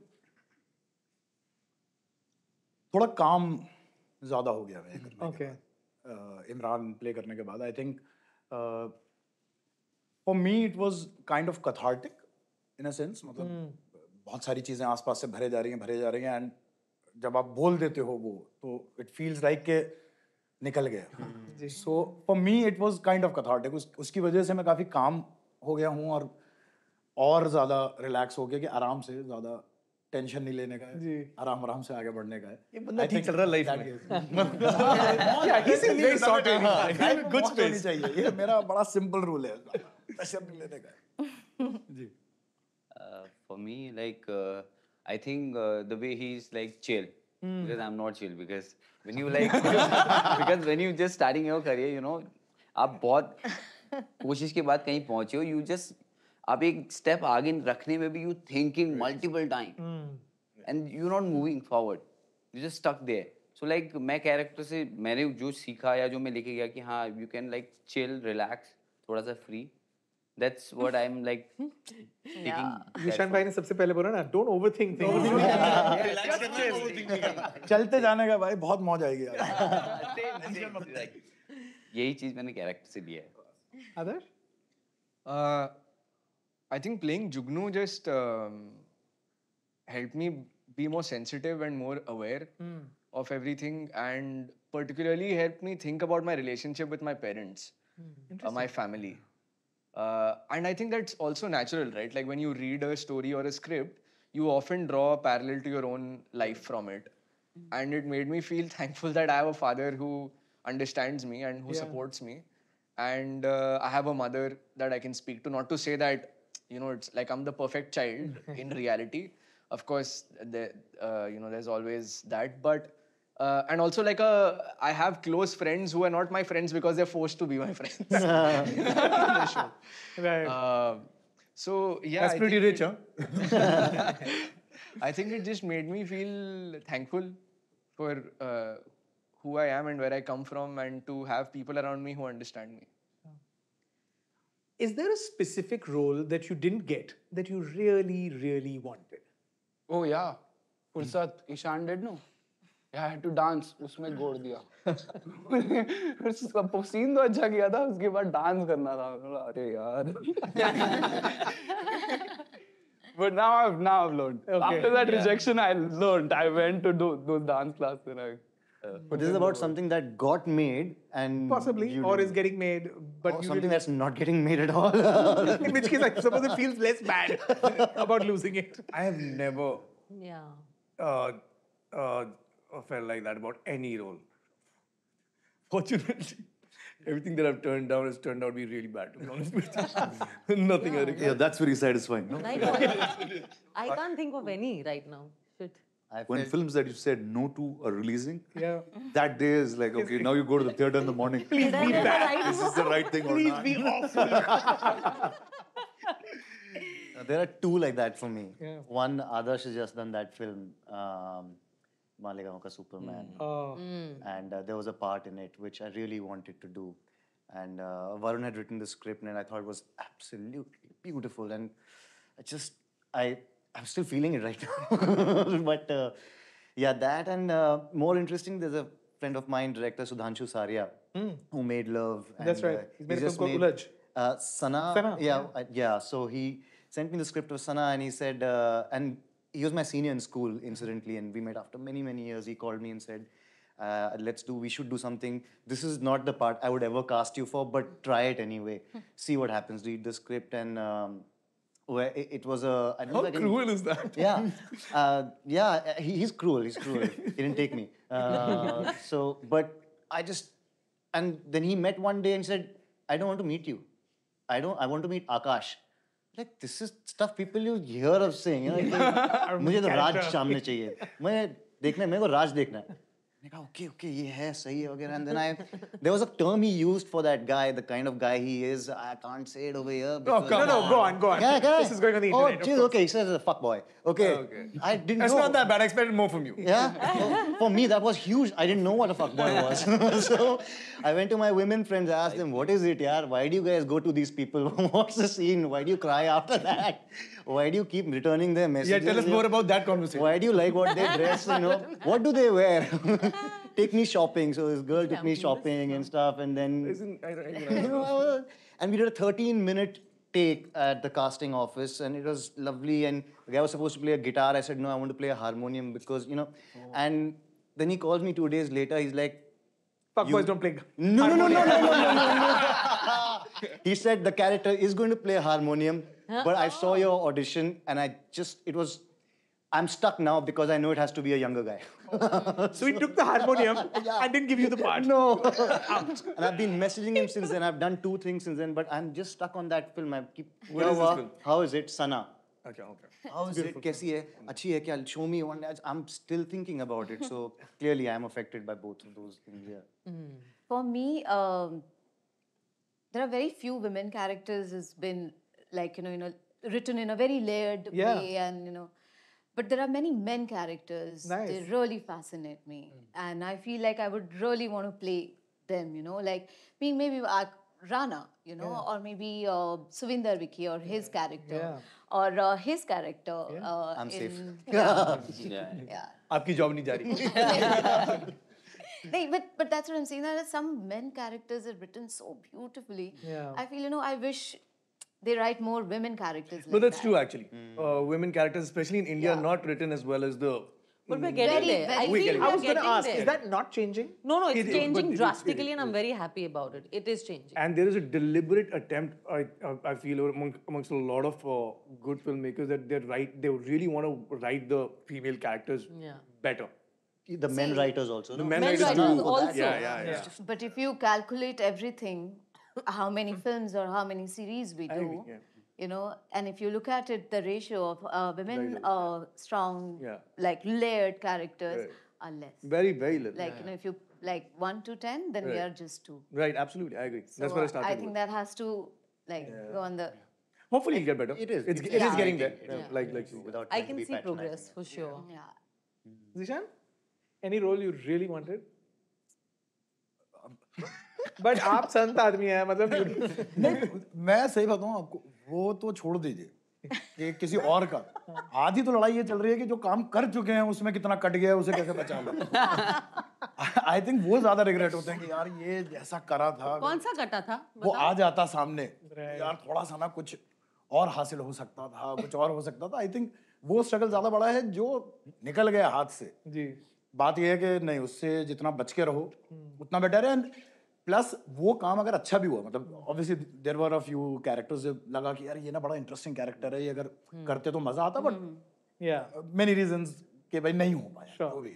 थोड़ा काम ज़्यादा हो गया है करने के बाद. इमरान प्ले करने के बाद I think for me it was kind of cathartic in a sense. मतलब बहुत सारी चीज़ें आसपास से भरे जा रही हैं and जब आप बोल देते हो वो तो it feels like के निकल गया. So for me it was kind of cathartic. उसकी वजह से मैं काफ़ी काम हो गया हूँ और ज़्यादा रिलैक्स हो गया कि आराम से ज़्यादा टेंशन नहीं लेने का है, आराम आराम से आगे बढ़ने का है. ये बंदा ठीक चल रहा है लाइफ में. Yeah, he seems very sorted. Good space. चाहिए. ये मेरा बड़ा सिंपल रूल है. प्रेशर नहीं लेने का है. जी. For me, like I think the way he's like chill, because I'm not chill. Because when you like, because when you just starting your career, you know, आप बहुत कोशिश के बाद कहीं पहुंचे हो, you just आप एक step आगे रखने में भी you thinking multiple time, and you're not moving forward. You just stuck there. So like मैं character से मैंने जो सीखा या जो मैं लेके गया कि हाँ you can like chill, relax, थोड़ा सा free. That's what I'm like taking. Vishan भाई ने सबसे पहले बोला ना, don't overthink things. चलते जाने का भाई बहुत मौज आएगी यार. यही चीज मैंने कैरेक्टर से लिया है. Adarsh? I think playing Jugnu just helped me be more sensitive and more aware of everything, and particularly helped me think about my relationship with my parents, my family. And I think that's also natural, right? Like when you read a story or a script, you often draw a parallel to your own life from it. And it made me feel thankful that I have a father who understands me and who supports me. And I have a mother that I can speak to. Not to say that, you know, it's like I'm the perfect child in reality. Of course, you know, there's always that. But and also like I have close friends who are not my friends because they're forced to be my friends. Right. So yeah, That's pretty rich, huh? I think it just made me feel thankful for who I am and where I come from, and to have people around me who understand me. Is there a specific role that you didn't get that you really, really wanted? Oh yeah, Fursat, Ishan did no. Yeah, I had to dance. उसमें गोड़ दिया. फिर सब scene तो अच्छा किया था, उसके बाद डांस करना था. अरे यार. But now I've learned. Okay. After that rejection, I learned. I went to do those dance classes. But this is about something that got made and Possibly, or is getting made, but or you something didn't. that's not getting made at all. In which case, I suppose it feels less bad about losing it. I have never felt like that about any role. Fortunately, everything that I've turned down has turned out to be really bad, to be honest with you. Nothing I regret. Yeah, that's very satisfying. No? I can't think of any right now. Shit. When films that you said no to are releasing, that day is like, okay, now you go to the theater in the morning. Please be bad. Is this the right thing or not? Please be awful. There are two like that for me. One, Adarsh has just done that film, Malegaon Ka Superman. And there was a part in it which I really wanted to do. And Varun had written the script and I thought it was absolutely beautiful. And I'm still feeling it right now. But yeah, that and more interesting, there's a friend of mine, director Sudhanshu Saria, who made Love. And, That's right. He's made a film called Ulaj. Sana. Yeah. So he sent me the script of Sana and he said, and he was my senior in school, incidentally, and we met after many, many years. He called me and said, we should do something. This is not the part I would ever cast you for, but try it anyway. See what happens. Read the script and where it was a... How cruel is that? Yeah. He's cruel. He didn't take me. But I just... And then he met one day and said, I don't want to meet you. I want to meet Akash. Like, this is stuff people you hear of saying. You know, मुझे तो राज सामने चाहिए. मेरे को राज देखना है. I go, okay, ये है, सही है वगैरह. And then there was a term he used for that guy, the kind of guy he is. I can't say it over here. No, go on. Yeah, this is going on the internet. Oh, geez, okay, he says a fuckboy. Okay. I didn't know. It's not that bad. I expected more from you. Yeah. For me, that was huge. I didn't know what a fuckboy was. So I went to my women friends, asked them, what is it, yaar? Why do you guys go to these people? What's the scene? Why do you cry after that? Why do you keep returning their messages? Yeah, tell us more about that conversation. Why do you like what they dress? You know, what do they wear? Take me shopping. So this girl took me shopping and stuff, and then and we did a 13-minute take at the casting office, and it was lovely. And the guy was supposed to play a guitar. I said no, I want to play a harmonium because And then he calls me 2 days later. He's like, Fuckboys don't play. No. He said the character is going to play harmonium, but I saw your audition and it was I'm stuck now because I know it has to be a younger guy. So he took the harmonium and didn't give you the part. No. And I've been messaging him since then. I've done 2 things since then, but I'm just stuck on that film. I keep. What is this film? How is it, Sana? Okay. How is it? Kaisi hai? Achhi hai kya? Show me one. I'm still thinking about it. So clearly, I'm affected by both of those things. Yeah. For me, there are very few women characters has been like written in a very layered way, and but there are many men characters. Nice. They really fascinate me, and I feel like I would really want to play them. Like maybe Rana, or maybe Suvinder Vicky or his character, or his character. I'm safe. Yeah. आपकी job नहीं जा रही. But that's what I'm saying. There are some men characters are written so beautifully. Yeah. I feel, I wish they write more women characters. But that's true actually. Women characters, especially in India, are not written as well as the. But we're getting there. I feel I was going to ask, there. is that not changing? No, it's It is, changing but it is- drastically, and I'm very happy about it. It is changing. And there is a deliberate attempt, I feel, amongst a lot of good filmmakers that they really want to write the female characters better. The men writers also. The no? men Men writers writers do. also. Yeah. But if you calculate everything, how many films or how many series we do, and if you look at it, the ratio of women strong, like layered characters are less. Very, very little. Like, if you like 1 to 10, then we are just 2. Right, absolutely, I agree. So That's what I started I with. think that has to go on the. Hopefully it'll get better. It is. It is getting there. Like Without I trying to can be see patronizing. progress for sure. Yeah. Zishan? Any role you really wanted? But आप संत आदमी हैं मतलब मैं सही बताऊं आपको, वो तो छोड़ दीजिए कि किसी और का. आधी तो लड़ाई ये चल रही है कि जो काम कर चुके हैं उसमें कितना कट गया है, उसे कैसे बचा लो. आई थिंक वो ज्यादा रिग्रेट होते हैं कि यार ये जैसा करा था, कौन सा कटा था? वो आ जाता सामने, यार थोड़ा सा ना कुछ और हासिल हो सकता था, कुछ और हो सकता था. आई थिंक वो स्ट्रगल ज्यादा बड़ा है जो निकल गया हाथ से. जी. बात ये है कि नहीं, उससे जितना बच के रहो उतना बेटर है. एंड प्लस वो काम अगर अच्छा भी हुआ, मतलब obviously there were a few characters लगा कि यार ये ना बड़ा इंटरेस्टिंग कैरेक्टर है, ये अगर करते तो मजा आता, बट मेनी रीजंस कि भाई नहीं हो पाया. वो भी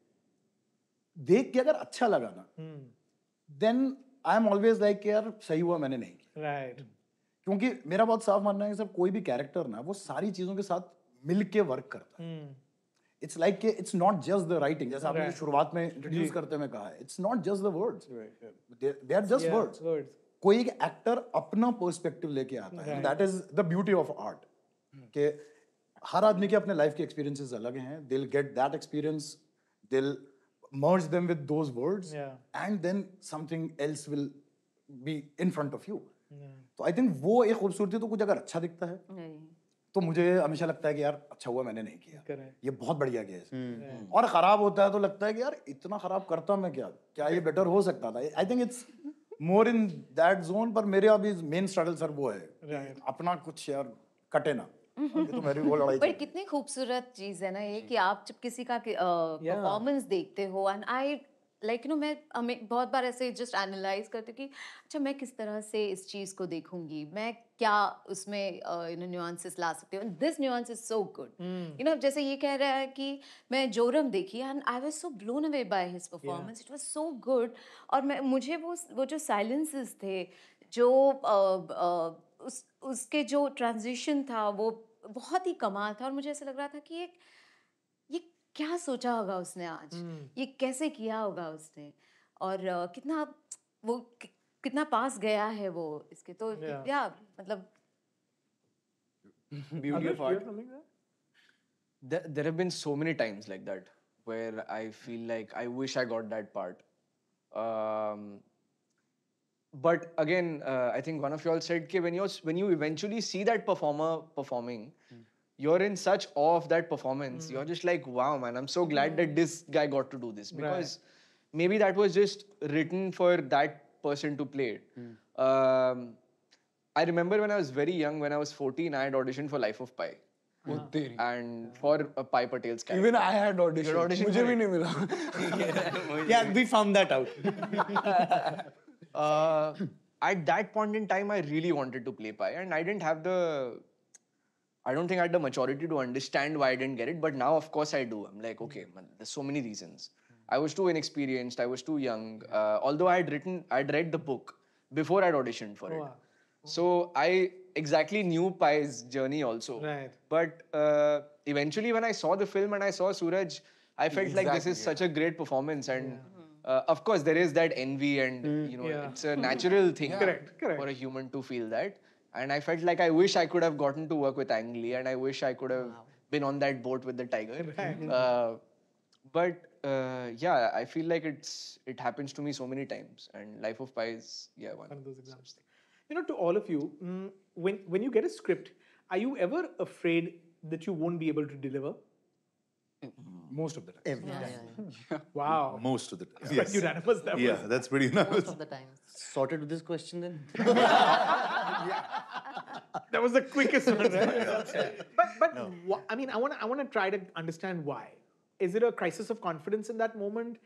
देख के अगर अच्छा लगा ना, then I am always like कि यार सही हुआ मैंने नहीं किया. राइट. क्योंकि मेरा बहुत साफ मानना है कि सब कोई भी कैरेक्टर ना वो सारी चीजों के साथ मिल के वर्क करता है. इट्स लाइक कि it's not just the writing, जैसे आपने शुरुआत में इंट्रोड्यूस करते में कहा है, it's not just the words, they are just words. कोई एक एक्टर अपना पर्सपेक्टिव लेके आता है. That is the beauty of art, कि हर आदमी के अपने लाइफ के एक्सपीरियंसेस अलग हैं. They will get that experience, they will merge them with those words, and then something else will be in front of you. तो आई थिंक वो एक खूबसूरती, तो कुछ अगर अच्छा दिखता है तो मुझे हमेशा लगता है कि यार अच्छा हुआ मैंने नहीं किया, ये बहुत बढ़िया किया है. और खराब होता है तो लगता है कि यार इतना खराब करता मैं क्या ये बेटर हो सकता था. I think it's more in that zone. पर मेरे अभी मेन स्ट्रगल सर वो है, अपना कुछ यार कटे ना. तो मेरी वो लड़ाई. पर कितनी खूबसूरत चीज है ना ये, कि आप जब किसी का परफॉर्मेंस देखते हो, एंड आई लाइक मैं हमें बहुत बार ऐसे जस्ट एनालाइज करती हूँ कि अच्छा मैं किस तरह से इस चीज को देखूंगी, मैं क्या उसमें न्यूआंसेस ला सकती हूँ. This nuance is so good. जैसे ये कह रहा है कि मैं जोरम देखी and I was so blown away by his performance. It was so good. और मुझे वो जो साइलेंसेस थे, जो उसके जो ट्रांजिशन था, वो बहुत ही कमाल था. और मुझे ऐसा लग रहा था कि ये क्या सोचा होगा उसने आज, ये कैसे किया होगा उसने, और कितना पास गया है वो इसके. तो या मतलब beauty of art. There have been so many times like that where I feel like I wish I got that part. But again, I think one of you all said that when you eventually see that performer performing, you're in such awe of that performance. You're just like, wow, man, I'm so glad that this guy got to do this, because maybe that was just written for that person to play it. I remember when I was very young, when I was 14, I had auditioned for Life of Pi. And for Pi Patel's character. Even I had auditioned. मुझे भी नहीं मिला. Yeah, we found that out. At that point in time, I really wanted to play Pi, and I didn't have the I don't think I had the maturity to understand why I didn't get it, but now of course I do. I'm like, okay, man, there's so many reasons. I was too inexperienced, I was too young. Although I'd read the book before I'd auditioned for it. Wow. So I exactly knew Pai's journey also. Right. But eventually when I saw the film and I saw Suraj, I felt like this is such a great performance. And of course there is that envy and you know it's a natural thing for a human to feel that. And I felt like I wish I could have gotten to work with Ang Lee, and I wish I could have been on that boat with the tiger. But yeah, I feel like it happens to me so many times, and Life of Pi is one of those examples. You know, to all of you, when you get a script, are you ever afraid that you won't be able to deliver? Most of the time. Every time. Wow. Most of the time. That's quite unanimous. That Yeah, was. that's pretty unanimous. Most of the time. Sorted with this question then? That was the quickest one, right? But I mean, I want to try to understand why. Is it a crisis of confidence in that moment?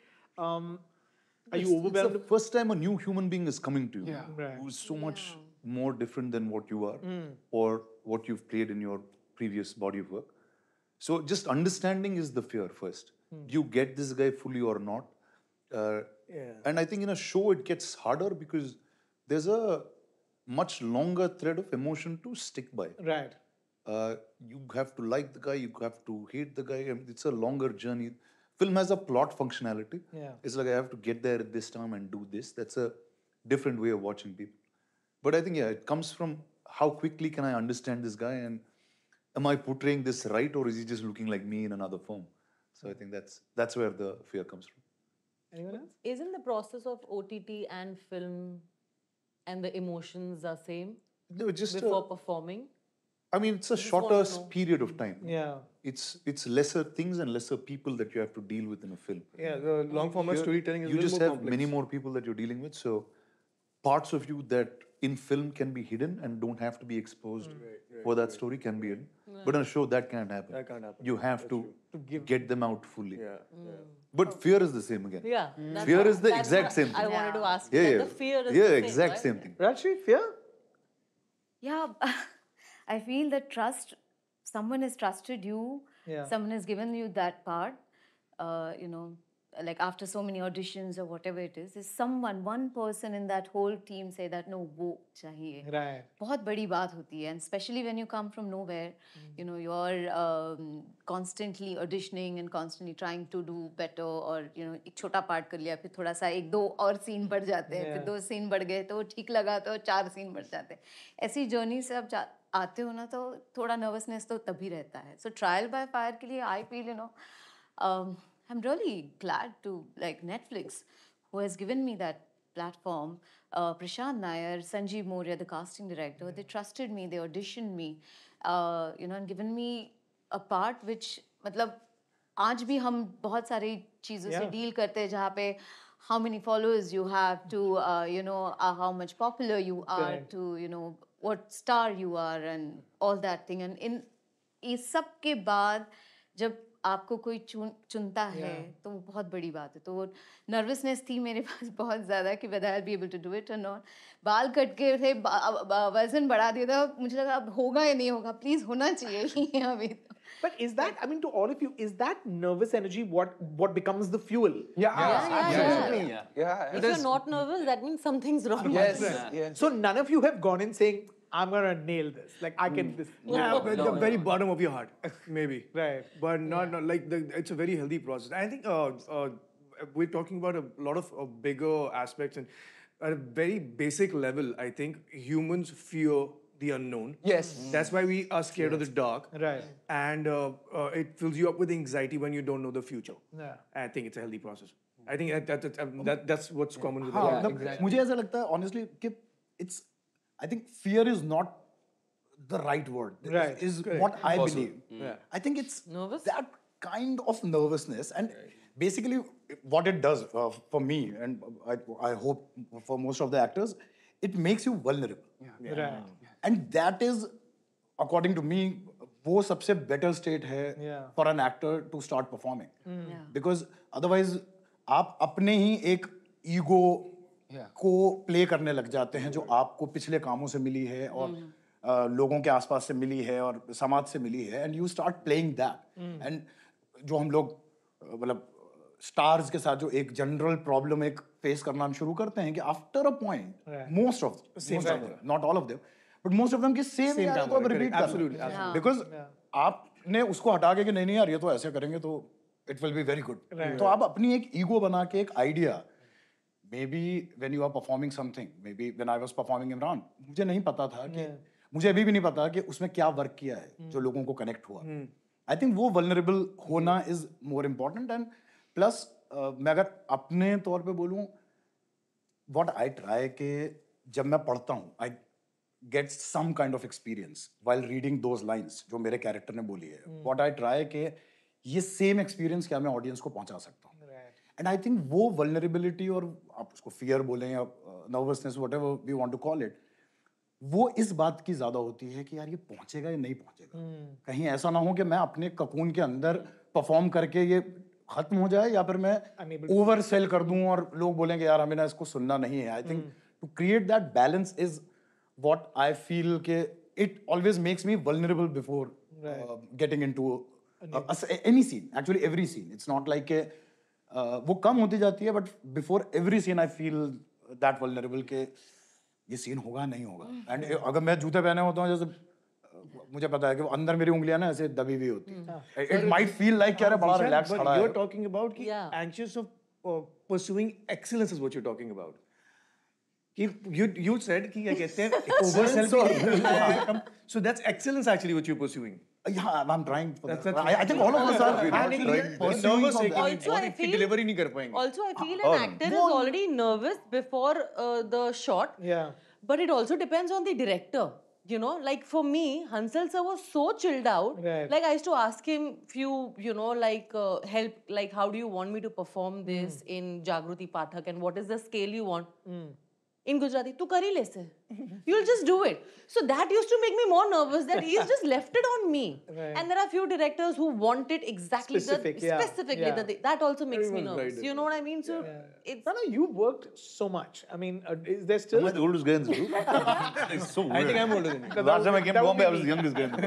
Are you overwhelmed? It's the first time a new human being is coming to you, Right. who's so much more different than what you are or what you've played in your previous body of work. So just understanding is the fear first. You get this guy fully or not. And I think in a show it gets harder because there's a much longer thread of emotion to stick by. Right. You have to like the guy, you have to hate the guy. I mean, it's a longer journey. Film has a plot functionality. Yeah. It's like I have to get there at this time and do this. That's a different way of watching people. But I think, it comes from how quickly can I understand this guy, and am I portraying this right, or is he just looking like me in another form? So I think that's where the fear comes from. Anyone else? Isn't the process of OTT and film and the emotions are same No, just before performing? I mean, it's a just wanna shorter know. period of time. Yeah. It's lesser things and lesser people that you have to deal with in a film. Yeah, the long format storytelling is a You little just more have complex. many more people that you're dealing with. So parts of you that in film can be hidden and don't have to be exposed for that story can be hidden. But in a show that can't happen. That can't happen. You have to get them out fully. Yeah. But fear is the same again. Yeah. that's Fear what- is the that's exact what same thing. I wanted to ask. Yeah, that yeah. The fear is yeah, the same, exact right? same thing. Rajshri, fear? Yeah, I feel that trust, someone has trusted you, someone has given you that part, you know, like after so many auditions or whatever it is someone, one person in that whole team say that, no, wo chahiye. Right. बहुत बड़ी बात होती है, and especially when you come from nowhere, you know, you're constantly auditioning and constantly trying to do better, or you know, एक छोटा part कर लिया, फिर थोड़ा सा एक दो और scene बढ़ जाते हैं, फिर 2 scene बढ़ गए तो ठीक लगा तो 4 scene बढ़ जाते हैं. ऐसी journey से आप आते हो ना, तो थोड़ा nervousness तो तभी रहता है. So trial by fire के लिए I feel, you know, I'm really glad to like Netflix, who has given me that platform. Prashant Nair, Sanjeev Moria, the casting director, they trusted me, they auditioned me, you know, and given me a part which, मतलब आज भी हम बहुत सारी चीज़ों से deal करते हैं जहाँ पे how many followers you have to, you know, how much popular you are, to, you know, what star you are and all that thing. And in इस सब के बाद जब आपको कोई चुनता है तो वो बहुत बड़ी बात है. तो वो नर्वसनेस थी मेरे पास बहुत ज़्यादा कि whether I'll be able to do it or not. बाल कट के थे, वजन बढ़ा दिया था, मुझे लगा अब होगा या नहीं होगा, प्लीज होना चाहिए ही अभी. But is that, I mean, to all of you, is that nervous energy what becomes the fuel? Yeah. If you're not nervous, that means something's wrong. Yes. So none of you have gone in saying, I'm gonna nail this. Like I can. This. At the very bottom of your heart, maybe. Right. But not like it's a very healthy process. I think we're talking about a lot of bigger aspects, and at a very basic level, I think humans fear the unknown. Yes. That's why we are scared of the dark. Right. And it fills you up with anxiety when you don't know the future. Yeah. I think it's a healthy process. I think that's what's common with हाँ, it. मतलब मुझे ऐसा लगता है honestly कि it's, I think fear is not the right word. Right. Is what I believe. Yeah. I think it's Nervous? that kind of nervousness, and basically what it does for me, and I hope for most of the actors, it makes you vulnerable. Right. And that is, according to me, वो सबसे better state है for an actor to start performing. Because otherwise आप अपने ही एक ego को play करने लग जाते हैं जो आपको पिछले कामों से मिली है, और लोगों के आसपास से मिली है और समाज से मिली है, and you start playing that. And जो हम लोग मतलब स्टार्स के साथ जो एक जनरल प्रॉब्लम एक फेस करना हम शुरू करते हैं कि after a point most of not all of them but most of them की सेम यार को अब रिपीट करना, बिकॉज आपने उसको हटा के कि नहीं यार ये तो ऐसे करेंगे तो it will be very good, तो आप अपनी एक ईगो बना के एक idea, maybe when you are performing something, maybe when I was performing Imran, मुझे नहीं पता था कि मुझे अभी भी नहीं पता कि उसमें क्या वर्क किया है जो लोगों को कनेक्ट हुआ। आई थिंक वो वल्नरेबल होना is more important. And plus मैं अगर अपने तौर पे बोलूँ, व्हाट आई ट्राई के जब मैं पढ़ता हूँ I get some kind of experience while reading those lines जो मेरे कैरेक्टर ने बोली है। व्हाट आई ट्राई के ये सेम एक्सपीरियंस क्या मैं ऑडियंस को पहुंचा सकता हूँ। एंड आई थिंक वो वल्नरेबिलिटी, और आप उसको फियर बोलें या nervousness whatever we want to call it, वो इस बात की ज्यादा होती है कि यार ये पहुंचेगा या नहीं पहुंचेगा। कहीं ऐसा ना हो कि मैं अपने ककून के अंदर परफॉर्म करके ये खत्म हो जाए या फिर मैं ओवर सेल कर दूं और लोग बोलेंगे यार हमें ना इसको सुनना नहीं है। I think to create that balance is what I feel के it always makes me vulnerable before getting into any scene, actually every scene. It's not like के वो कम होती जाती है, but before every scene I feel that vulnerable के ये scene होगा नहीं होगा। एंड अगर मैं जूते पहने होता हूँ, जैसे मुझे पता है कि अंदर मेरी उंगलियां ना ऐसे दबी हुई होती है, इट माइट फील लाइक क्या बड़ा रिलैक्स खड़ा है। यू आर टॉकिंग अबाउट कि anxious of pursuing excellence is what you are talking about. कि you said कि क्या कहते हैं oversell, so that's excellence actually what you're pursuing. Yeah, I'm trying for that. I think all of us are nervous. Also, I feel delivery नहीं कर पाएंगे. Also, I feel an actor is already nervous before the shot. Yeah. But it also depends on the director. You know, like for me, Hansal sir was so chilled out. Right. Like I used to ask him few, you know, like help, like how do you want me to perform this in Jagruti Pathak, and what is the scale you want? In Gujarati, tu kari le se. You'll just do it. So that used to make me more nervous that he's just left it on me. Right. And there are few directors who want it exactly specifically. That also makes me nervous. You know what I mean? So it's... No, you've worked so much. I mean, is there still... Am I the oldest guy in the group? It's so weird. I think I'm older than you. Last time I came to Bombay, I was the youngest guy in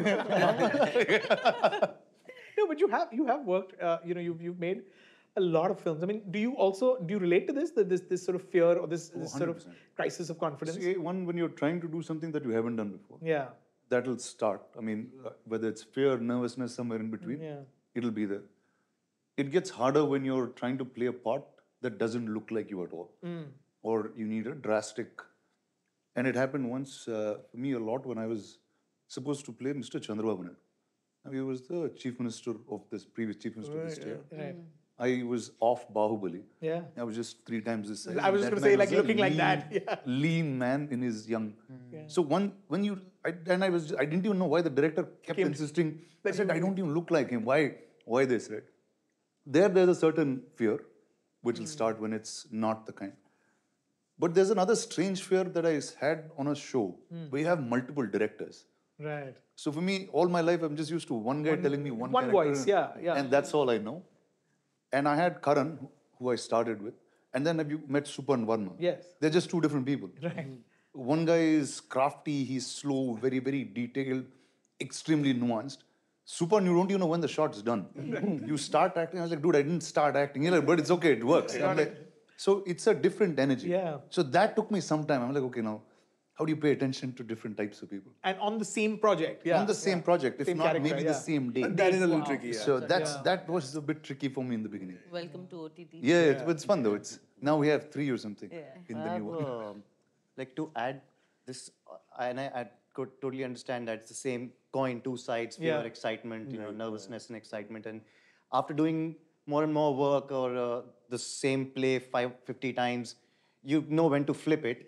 the group. No, but you have worked, you know, you've made a lot of films. I mean, do you relate to this sort of fear or this sort of crisis of confidence? See, when you're trying to do something that you haven't done before, yeah, that'll start. I mean, whether it's fear, nervousness, somewhere in between, it'll be there. It gets harder when you're trying to play a part that doesn't look like you at all, or you need a drastic. And it happened once for me a lot when I was supposed to play Mr. Chandrababu Naidu. Now, he was the chief minister of this previous chief minister of this state. Right. I was off Bahubali. Yeah. I was just 3 times this size. I was just going to say, like, looking like that. Yeah. Lean man in his young. So when you, I didn't even know why the director kept insisting. I said, I don't even look like him. Why this, right? There's a certain fear, which will start when it's not the kind. But there's another strange fear that I had on a show where you have multiple directors. Right. So for me, all my life, I'm just used to one guy telling me one character. Voice, yeah. And that's all I know. And I had Karan, who I started with. And then have you met Supan Varma? Yes. They're just 2 different people. Right. One guy is crafty, he's slow, very, very detailed, extremely nuanced. Supan, you don't even know when the shot's done. You start acting, I was like, dude, I didn't start acting. You're like, but it's okay, it works. I'm like, so it's a different energy. Yeah. So that took me some time. I'm like, okay, now, how do you pay attention to different types of people? And on the same project, yeah. On the same project, if same not character, maybe the same day. That is a little tricky. Yeah. So that was a bit tricky for me in the beginning. Welcome to OTT. Yeah, it's fun though. It's now we have 3 or something in the new one. Like to add this, and I could totally understand that it's the same coin, 2 sides, fear, excitement, you know, nervousness and excitement. And after doing more and more work or the same play 50 times, you know when to flip it.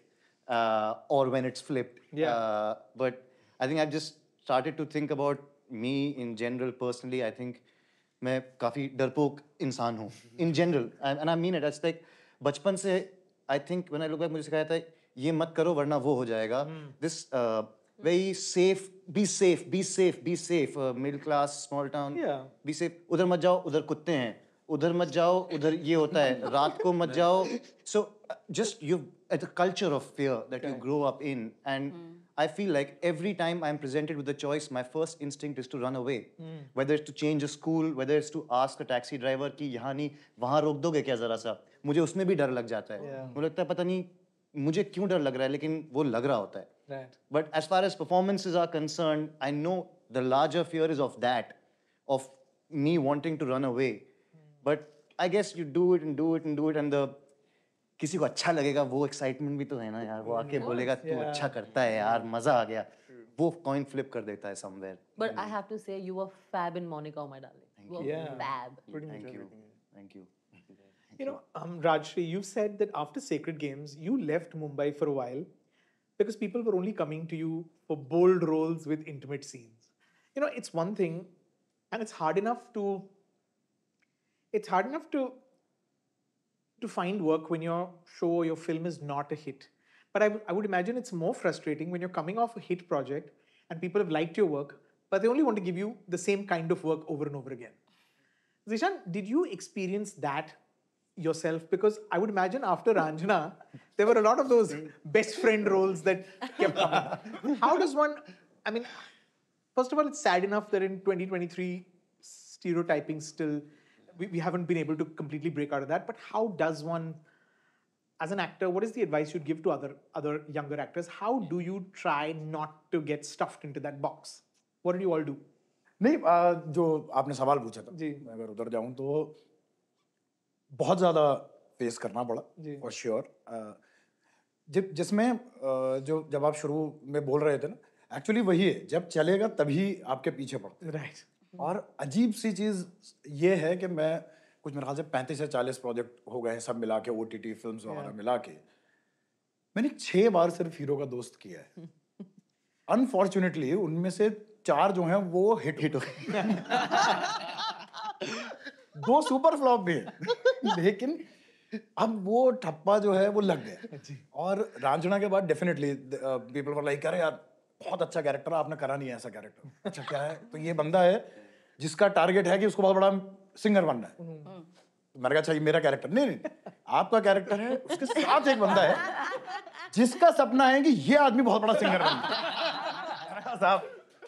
Or when it's flipped. But I think I've just started to think about me in general, personally. I think मैं काफ़ी डरपोक इंसान हूँ in general. And I mean it. It's like बचपन से I think when I look back मुझे सिखाया था ये मत करो वरना वो हो जाएगा. This very safe, be safe. Middle class, small town. Be safe. उधर मत जाओ, उधर कुत्ते हैं. उधर मत जाओ, उधर ये होता है. रात को मत जाओ. So just the culture of fear that you grow up in, and I feel like every time I'm presented with a choice, my first instinct is to run away. Whether it's to change a school, whether it's to ask a taxi driver कि यहाँ नहीं वहाँ रोक दोगे क्या जरा सा, मुझे उसमें भी डर लग जाता है. मुझे लगता है पता नहीं मुझे क्यों डर लग रहा है, लेकिन वो लग रहा होता है. Right. But as far as performances are concerned, I know the larger fear is of that, of me wanting to run away. But I guess you do it and do it and do it, and the किसी को अच्छा लगेगा वो excitement भी तो है ना यार, वो आके बोलेगा तू अच्छा करता है यार, मजा आ गया, वो कॉइन फ्लिप कर देता है somewhere. But I have to say, you were fab in Monica, oh my darling. You were fab. Thank you. You know, Rajshri, you said that after Sacred Games, you left Mumbai for a while because people were only coming to you for bold roles with intimate scenes. You know, it's one thing, and it's hard enough to find work when your show or your film is not a hit. But I would imagine it's more frustrating when you're coming off a hit project and people have liked your work, but they only want to give you the same kind of work over and over again. Zishan, did you experience that yourself? Because I would imagine after Ranjana, there were a lot of those best friend roles that kept coming. How does one, I mean, first of all, it's sad enough that in 2023, stereotyping still, we haven't been able to completely break out of that. But how does one, as an actor, what is the advice you'd give to other younger actors? How do you try not to get stuffed into that box? What did you all do? नहीं, जो आपने सवाल पूछा था, मैं अगर उधर जाऊं तो बहुत ज़्यादा फेस करना पड़ा, for sure. जिसमें जब आप शुरू में बोल रहे थे ना, एक्चुअली वही है, जब चलेगा तभी आपके पीछे पड़ते हैं. Right. और अजीब सी चीज़ ये है कि मैं कुछ मेरे ख्याल से 35 से 40 प्रोजेक्ट हो गए हैं सब मिला के, OTT फिल्म्स वगैरह मिला के. मैंने 6 बार सिर्फ हीरो का दोस्त किया है. अनफॉर्चुनेटली उनमें से 4 जो हैं वो हिट हो गए. 2 सुपर फ्लॉप भी हैं. लेकिन अब वो ठप्पा जो है वो लग गया. और रांझना के बाद डेफिनेटली पीपल वर लाइक, अरे यार बहुत अच्छा कैरेक्टर आपने करा नहीं है ऐसा कैरेक्टर. अच्छा क्या है? तो ये बंदा है जिसका टारगेट है कि उसको बहुत बड़ा सिंगर बनना है. मैंने कहा अच्छा ये मेरा कैरेक्टर नहीं, आपका कैरेक्टर है. उसके साथ एक बंदा है जिसका सपना है कि ये आदमी बहुत बड़ा सिंगर बनना साहब.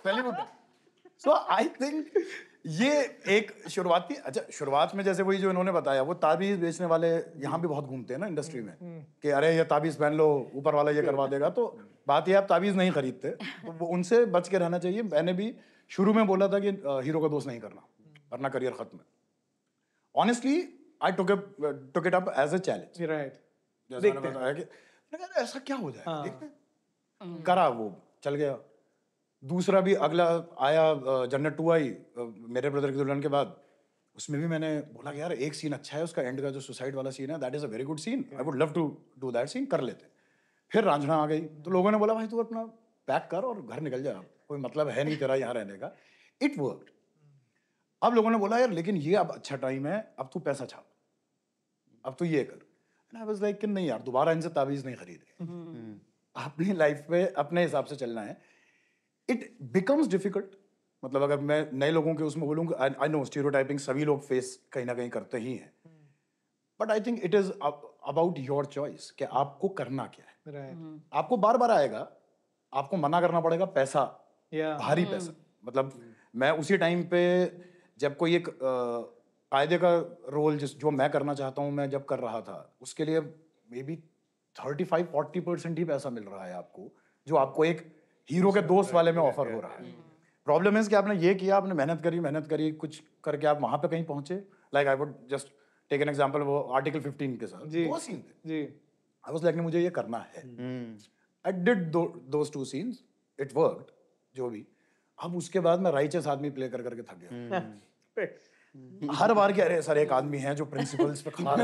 सो आई थिंक ये एक शुरुआती, अच्छा शुरुआत में जैसे वही जो इन्होंने बताया, वो ताबीज बेचने वाले यहाँ भी बहुत घूमते हैं ना इंडस्ट्री में कि अरे ये ताबीज पहन लो, ऊपर वाला ये करवा देगा. तो बात ये आप ताबीज नहीं खरीदते, तो वो उनसे बच के रहना चाहिए. मैंने भी शुरू में बोला था कि हीरो का दोस्त नहीं करना, वरना करियर खत्म है. Honestly I took it up as a challenge. Right. जैसा मैंने बताया कि ऐसा क्या हो जाए, देखते हैं. करा, वो चल गया. दूसरा भी अगला आया, जन्नत 2 आई मेरे ब्रदर की दुल्हन के बाद. उसमें भी मैंने बोला कि यार एक सीन अच्छा है उसका, एंड का जो सुसाइड वाला सीन है, that is a very good scene, I would love to do that scene, कर लेते. फिर रांझना आ गई तो लोगों ने बोला भाई तू अपना पैक कर और घर निकल जा, कोई मतलब है नहीं तेरा यहाँ रहने का. It worked. अब लोगों ने बोला यार लेकिन ये अब अच्छा टाइम है, अब तू पैसा छाप, अब तू ये कर. एंड आई वाज लाइक कि नहीं यार दोबारा इनसे ताबीज नहीं खरीदे, अपनी लाइफ में अपने हिसाब से चलना है. It becomes difficult. मतलब अगर मैं नए लोगों के उसमें बोलूँ, आई नो स्टीरियोटाइपिंग सभी लोग फेस कहीं ना कहीं करते ही हैं, but I think it is about your choice कि आपको करना क्या है. Right. आपको बार बार आएगा, आपको मना करना पड़ेगा, पैसा, भारी पैसा. मतलब मैं उसी टाइम पे जब कोई एक कायदे का रोल जो मैं करना चाहता हूँ, मैं जब कर रहा था, उसके लिए मे बी 35-40% ही पैसा मिल रहा है आपको, जो आपको एक हीरो के दोस्त वाले में ऑफर हो रहा है. प्रॉब्लम इज कि आपने ये किया, आपने मेहनत करी, कुछ करके आप वहां पे कहीं पहुंचे. Like I would just take an example, वो आर्टिकल 15 के साथ 2 सीन थे. आई वाज लाइक मुझे ये करना है. I did those 2 scenes, it worked जो भी. अब उसके बाद मैं राइचस आदमी प्ले करके थक गया. हर बार के अरे सर एक आदमी है जो प्रिंसिपल्स पे खड़ा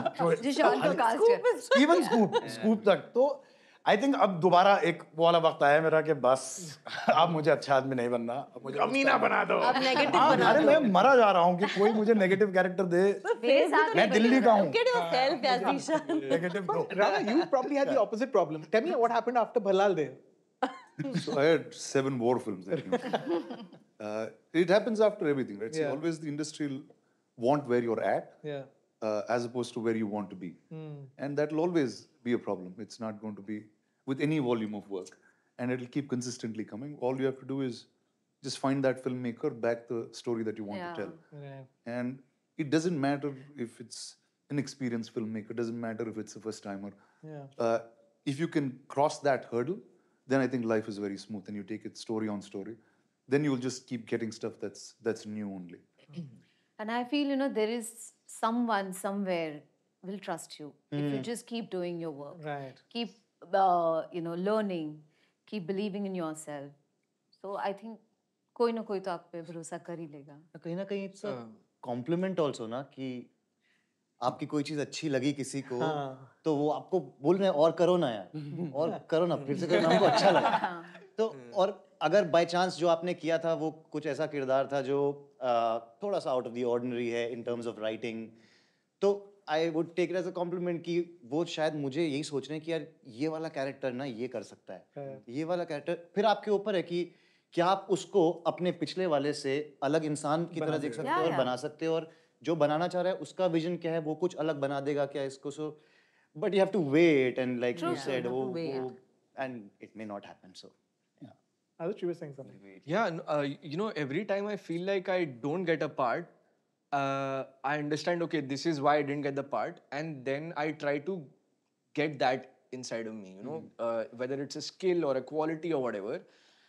है, इवन स्कूप तक. तो आई थिंक अब दोबारा एक वो वाला वक्त आया मेरा कि बस अब मुझे अच्छा आदमी नहीं बनना, अब मुझे कमीना बना दो, अब नेगेटिव बना दो. मैं मरा जा रहा हूँ कि कोई मुझे नेगेटिव कैरेक्टर दे. मैं दिल्ली का हूँ. नेगेटिव दो. Rana, you probably had the opposite problem. Tell me what happened after Bhalal there. So I had 7 more films. It happens after everything, right? See, always the industry will want where you're at, as opposed to where you want to be, and that will always be a problem. It's not going to be with any volume of work. and it'll keep consistently coming. All you have to do is just find that filmmaker, back the story that you want to tell. Right. And it doesn't matter if it's an experienced filmmaker, doesn't matter if it's a first timer. Yeah. If you can cross that hurdle, then I think life is very smooth and you take it story on story. Then you'll just keep getting stuff that's new only. And I feel, there is someone somewhere will trust you if you just keep doing your work. Right. Keep, learning, keep believing in yourself. So I think कोई ना कोई तो आप पे भरोसा कर ही लेगा. कहीं ना कहीं it's a compliment also ना कि आपकी कोई चीज अच्छी लगी किसी को तो वो आपको बोल रहे हैं और करो ना यार और करो ना फिर से करो ना हमको अच्छा लगा तो और अगर बाय चांस जो आपने किया था वो कुछ ऐसा किरदार था जो थोड़ा सा आउट ऑफ द ऑर्डिनरी है इन टर्म्स ऑफ राइटिंग तो I would take it as a compliment कि वो शायद मुझे यही सोच रहे हैं कि यार ये वाला कैरेक्टर ना ये कर सकता है ये वाला कैरेक्टर फिर आपके ऊपर है कि क्या आप उसको अपने पिछले वाले से अलग इंसान की तरह देख सकते हो और बना सकते हो और जो बनाना चाह रहा है उसका विजन क्या है वो कुछ अलग बना देगा क्या इसको so but you have to wait and like you said वो and it may not happen so Adarsh, you were saying something. Yeah, every time I feel like I don't get a part, I understand, okay, this is why I didn't get the part, and then I try to get that inside of me, whether it's a skill or a quality or whatever.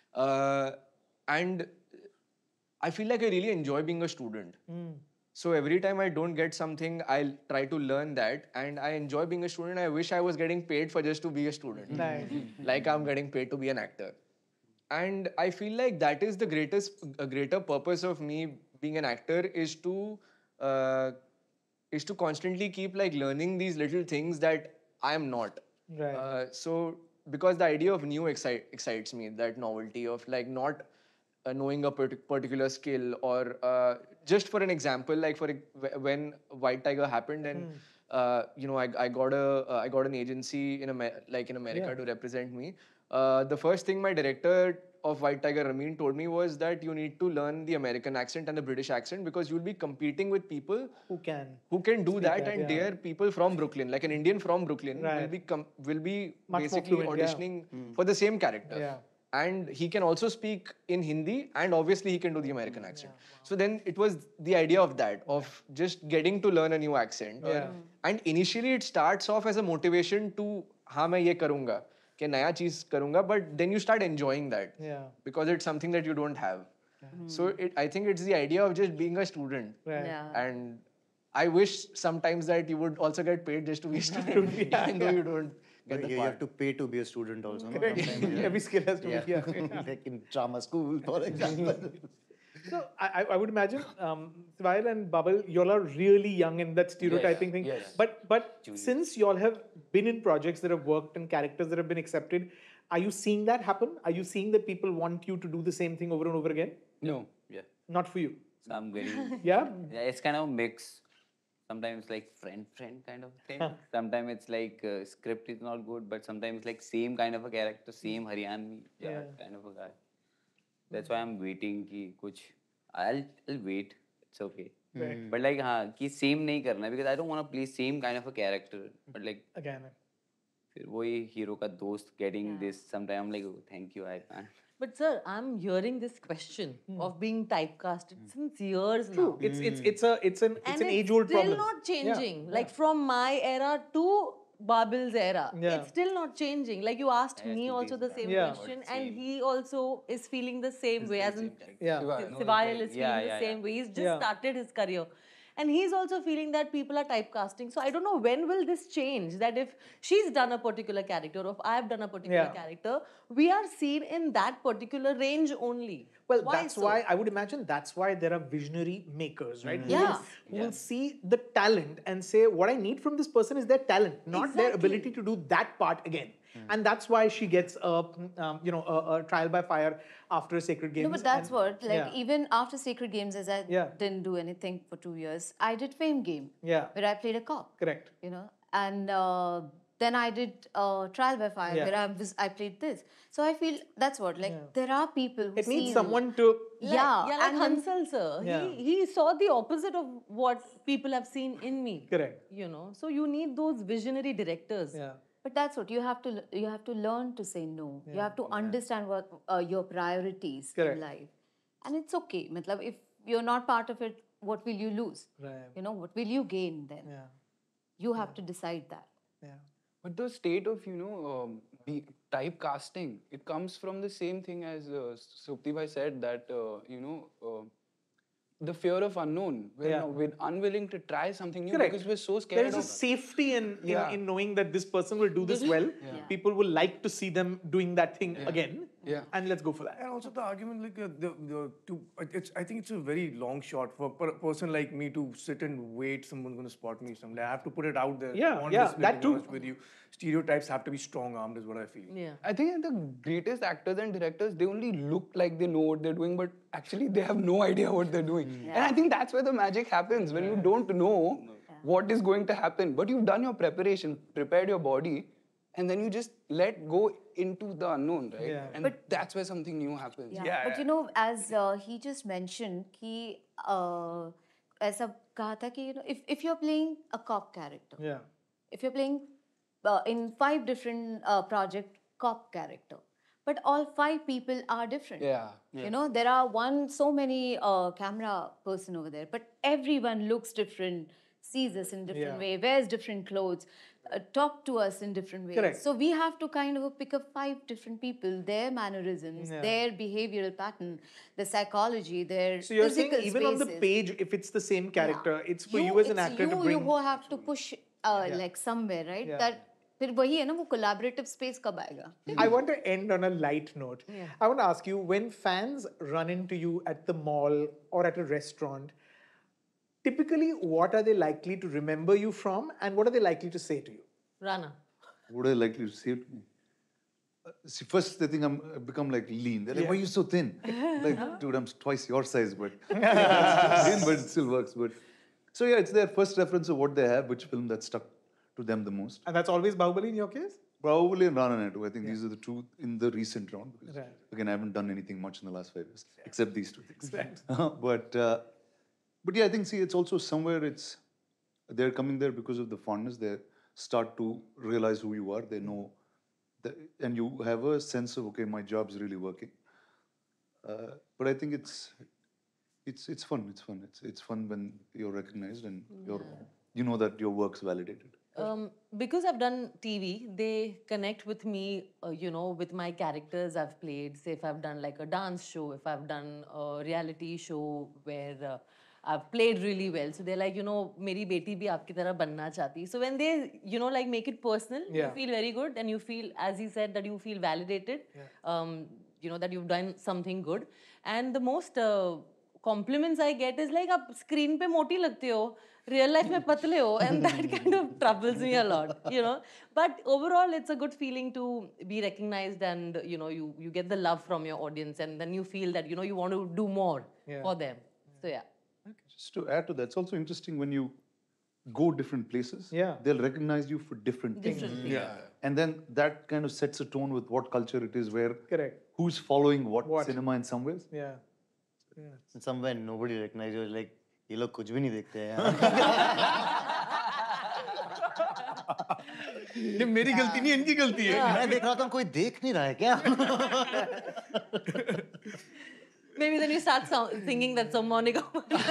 And I feel like I really enjoy being a student. So every time I don't get something, I'll try to learn that, and I enjoy being a student. I wish I was getting paid for just to be a student, like I'm getting paid to be an actor. And I feel like that is the greater purpose of me being an actor is to constantly keep like learning these little things that I am not. Right. So because the idea of new excites me, that novelty of like not knowing a particular skill or just for an example, like when White Tiger happened and I got an agency in America to represent me. The first thing my director of White Tiger, Ramin, told me was that you need to learn the American accent and the British accent because you'll be competing with people who can do that, and they are people from Brooklyn, like an Indian from Brooklyn will be much basically fluent, auditioning for the same character. And he can also speak in Hindi, and obviously he can do the American accent. So then it was the idea of that, of just getting to learn a new accent. And initially it starts off as a motivation to, हाँ मैं ये करूँगा, कि नया चीज करूँगा, but then you start enjoying that because it's something that you don't have. So I think it's the idea of just being a student. And I wish sometimes that you would also get paid just to be a student, even though you don't get the part. You have to pay to be a student also. No? Every skill has to be like in drama school, for example. So I would imagine Swail and Bubble, y'all are really young in that stereotyping thing. Yes. But since y'all have been in projects that have worked and characters that have been accepted, are you seeing that happen? Are you seeing that people want you to do the same thing over and over again? No. Yeah. Not for you. So I'm getting. Yeah. It's kind of a mix. Sometimes like friend kind of thing. Sometimes it's like script is not good, but sometimes it's like same kind of a character, same Haryanvi kind of a guy. That's why I'm waiting कि कुछ I'll wait. It's okay. Right. But like हाँ कि same नहीं करना because I don't want to play same kind of a character. But like Again. फिर वही hero का दोस्त getting this. Sometimes I'm like oh, thank you I can't. But sir, I'm hearing this question of being typecasted since years now. True. It's an age-old problem. Still not changing. Like from my era to Babil's era, it's still not changing. Like you asked me also the same question, and he also is feeling the same way. As in Sivail is feeling the same way. He's just started his career. And he's also feeling that people are typecasting. So I don't know when will this change, that if she's done a particular character or if I've done a particular character, we are seen in that particular range only. Well, why I would imagine that's why there are visionary makers, right? Who will see the talent and say, what I need from this person is their talent, not their ability to do that part again. And that's why she gets a trial by fire after Sacred Games. No, but that's even after Sacred Games, as I didn't do anything for 2 years, I did Fame Game, where I played a cop. Correct. And then I did Trial by Fire, where I played this. So I feel that's there are people who it needs someone to... Like Hansal sir. He saw the opposite of what people have seen in me. Correct. So you need those visionary directors. But that's what you have to learn to say no. You have to understand what your priorities in life, and it's okay. Matlab, if you're not part of it, what will you lose? Right. You know, what will you gain then? You have to decide that. But the state of, the typecasting, it comes from the same thing as Supti bhai said, that, the fear of unknown. We're unwilling to try something new because we're so scared. There is a safety in knowing that this person will do this well. People will like to see them doing that thing again. And let's go for that. And also the argument, like I think it's a very long shot for a person like me to sit and wait. Someone's going to spot me someday. I have to put it out there. On display, that to be too. honest with you, stereotypes have to be strong-armed, is what I feel. I think the greatest actors and directors, they only look like they know what they're doing, but actually they have no idea what they're doing. And I think that's where the magic happens, when you don't know what is going to happen, but you've done your preparation, prepared your body, and then you just let go into the unknown, right? And that's where something new happens. But you know, as he just mentioned, कि ऐसा कहा था कि, you know, if you're playing a cop character, if you're playing in 5 different project cop character, but all 5 people are different. You know, there are so many camera person over there, but everyone looks different, sees us in different way, wears different clothes, talk to us in different ways. So we have to kind of pick up 5 different people, their mannerisms, their behavioral pattern, the psychology, their So you're physical saying even on the spaces. page, if it's the same character, it's for you as an actor to bring... You have to push like somewhere, right? That फिर वही है ना, वो collaborative space कब आएगा? I want to end on a light note. I want to ask you, when fans run into you at the mall or at a restaurant, typically what are they likely to remember you from, and what are they likely to say to you? Rana. What are they likely to say to me? See, first they think I've become like lean. They're like, why are you so thin? Like, dude, I'm twice your size, but thin, but it still works. But so yeah, it's their first reference of what they have, which film that stuck to them the most. And that's always Bahubali in your case? Probably and Rana Naidu. I think these are the 2 in the recent round. Because, again, I haven't done anything much in the last 5 years, except these 2 things. But yeah, I think, see, it's also somewhere they're coming there because of the fondness. They start to realize who you are. They know, and you have a sense of, okay, my job's really working. But I think it's fun. It's fun. It's fun when you're recognized and you know that your work's validated. Because I've done TV, they connect with me, with my characters I've played. Say if I've done like a dance show, if I've done a reality show where I've played really well. So they're like, meri beti bhi aapki tarah banna chahti. So when they, like make it personal, you feel very good, and you feel, as he said, that you feel validated, that you've done something good. And the most compliments I get is like, aap screen pe moti lagte ho, real life mein patle ho, and that kind of troubles me a lot, But overall, it's a good feeling to be recognized, and, you get the love from your audience, and then you feel that, you want to do more for them. So, yeah. Just to add to that, it's also interesting when you go different places, they'll recognize you for different things. And then that kind of sets a tone with what culture it is, where who's following what cinema in some ways. And somewhere nobody recognizes you, like, ये लोग कुछ भी नहीं देखते हैं ये मेरी गलती नहीं, इनकी गलती है. मैं देख रहा था कोई देख नहीं रहा है क्या? Maybe then you start thinking that's some Monica.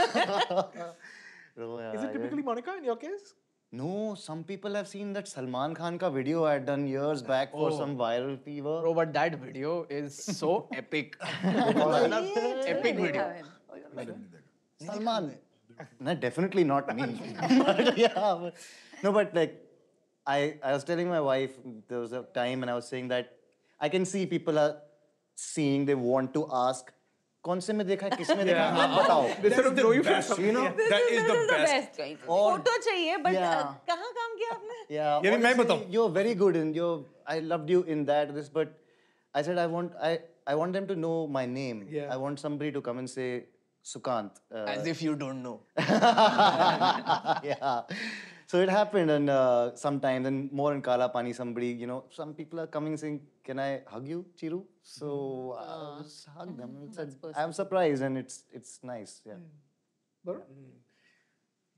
Is it typically Monica in your case? No, some people have seen that Salman Khan ka video I had done years back for some viral fever. Bro, but that video is so epic. Epic video. Salman. No, definitely not me. But, no, but like, I was telling my wife, there was a time and I was saying that I can see people are seeing, they want to ask, कौन से में देखा है, किसमें देखा है, आप बताओ. This is the best, you know. That is the best. Photo चाहिए, but कहाँ काम किया आपने? Yeah. यानी मैं बताऊं. You're very good and I loved you in this, but I said I want them to know my name. I want somebody to come and say Sukant. As if you don't know. Yeah. So it happened, and sometimes, and more in Kala Pani, somebody, some people are coming saying, "Can I hug you, Chiru?" So I just hug them. I'm surprised, and it's nice. Yeah.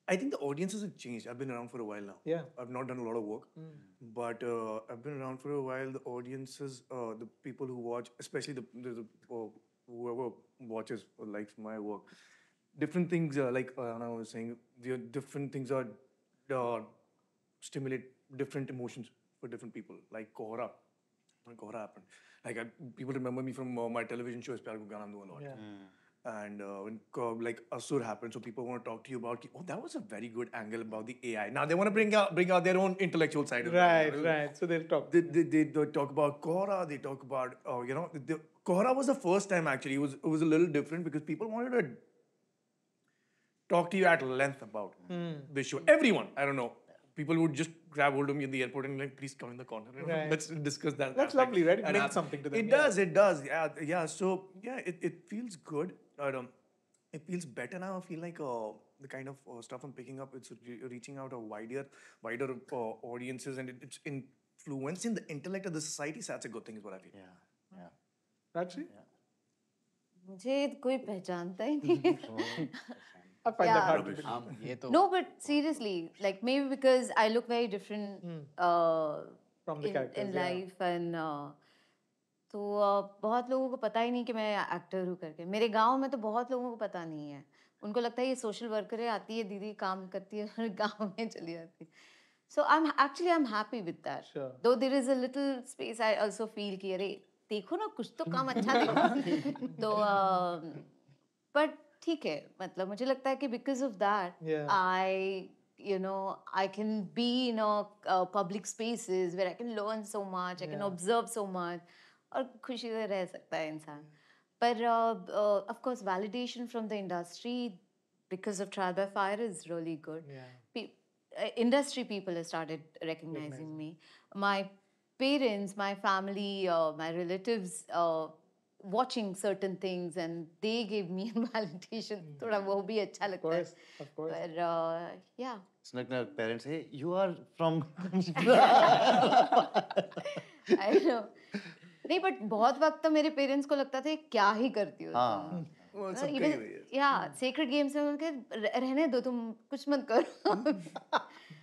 I think the audiences have changed. I've been around for a while now. Yeah. I've not done a lot of work, but I've been around for a while. The audiences, the people who watch, especially whoever watches or likes my work, different things like Anna was saying, different things are stimulate different emotions for different people. Like Kohra, when Kohra happened, like people remember me from my television shows Pyar Ko Gaana Do a lot. Yeah. And when like Asur happened, so people want to talk to you about, oh, that was a very good angle about the AI. Now they want to bring out their own intellectual side of it. Right. So they'll talk. They talk about Kohra. They talk about Kohra was the first time actually. It was a little different because people wanted to talk to you at length about this show. Everyone, I don't know. People would just grab hold of me in the airport and like, please come in the corner. Right. Let's discuss that. That's lovely, right? It meant something to them. It does. Yeah. So yeah, it feels good. It feels better now. I feel like the kind of stuff I'm picking up, it's reaching out a wider audiences, and it's influencing the intellect of the society. So that's a good thing, is what I feel. Yeah. Actually? मुझे कोई पहचानता ही नहीं. I find that hard to believe. No, but seriously, like maybe because I look very different from the characters in life, and तो बहुत लोगों को पता ही नहीं कि मैं एक्टर हूँ करके. मेरे गांव में तो बहुत लोगों को पता नहीं है. उनको लगता है ये सोशल वर्कर है, आती है दीदी काम करती है और गांव में चली जाती है. So I'm happy with that. Sure. Though there is a little space, I also feel कि अरे देखो ना कुछ तो काम अच्छा देखो. तो but ठीक है, मतलब मुझे लगता है कि because of that, I can be in public spaces where I can learn so much, I can observe so much, और खुशी से रह सकता है इंसान. But of course, validation from the industry because of Trial by Fire is really good. Industry people have started recognizing me. My parents, my family, my relatives watching certain things, and they gave me validation. थोड़ा वो भी अच्छा लगता है. Of course. But yeah. It's like my parents say, you are from. I know. नहीं, but बहुत वक्त तो मेरे पेरेंट्स को लगता था क्या ही करती हो तुम. Sacred Games में उनके रहने दो, तुम कुछ मत करो.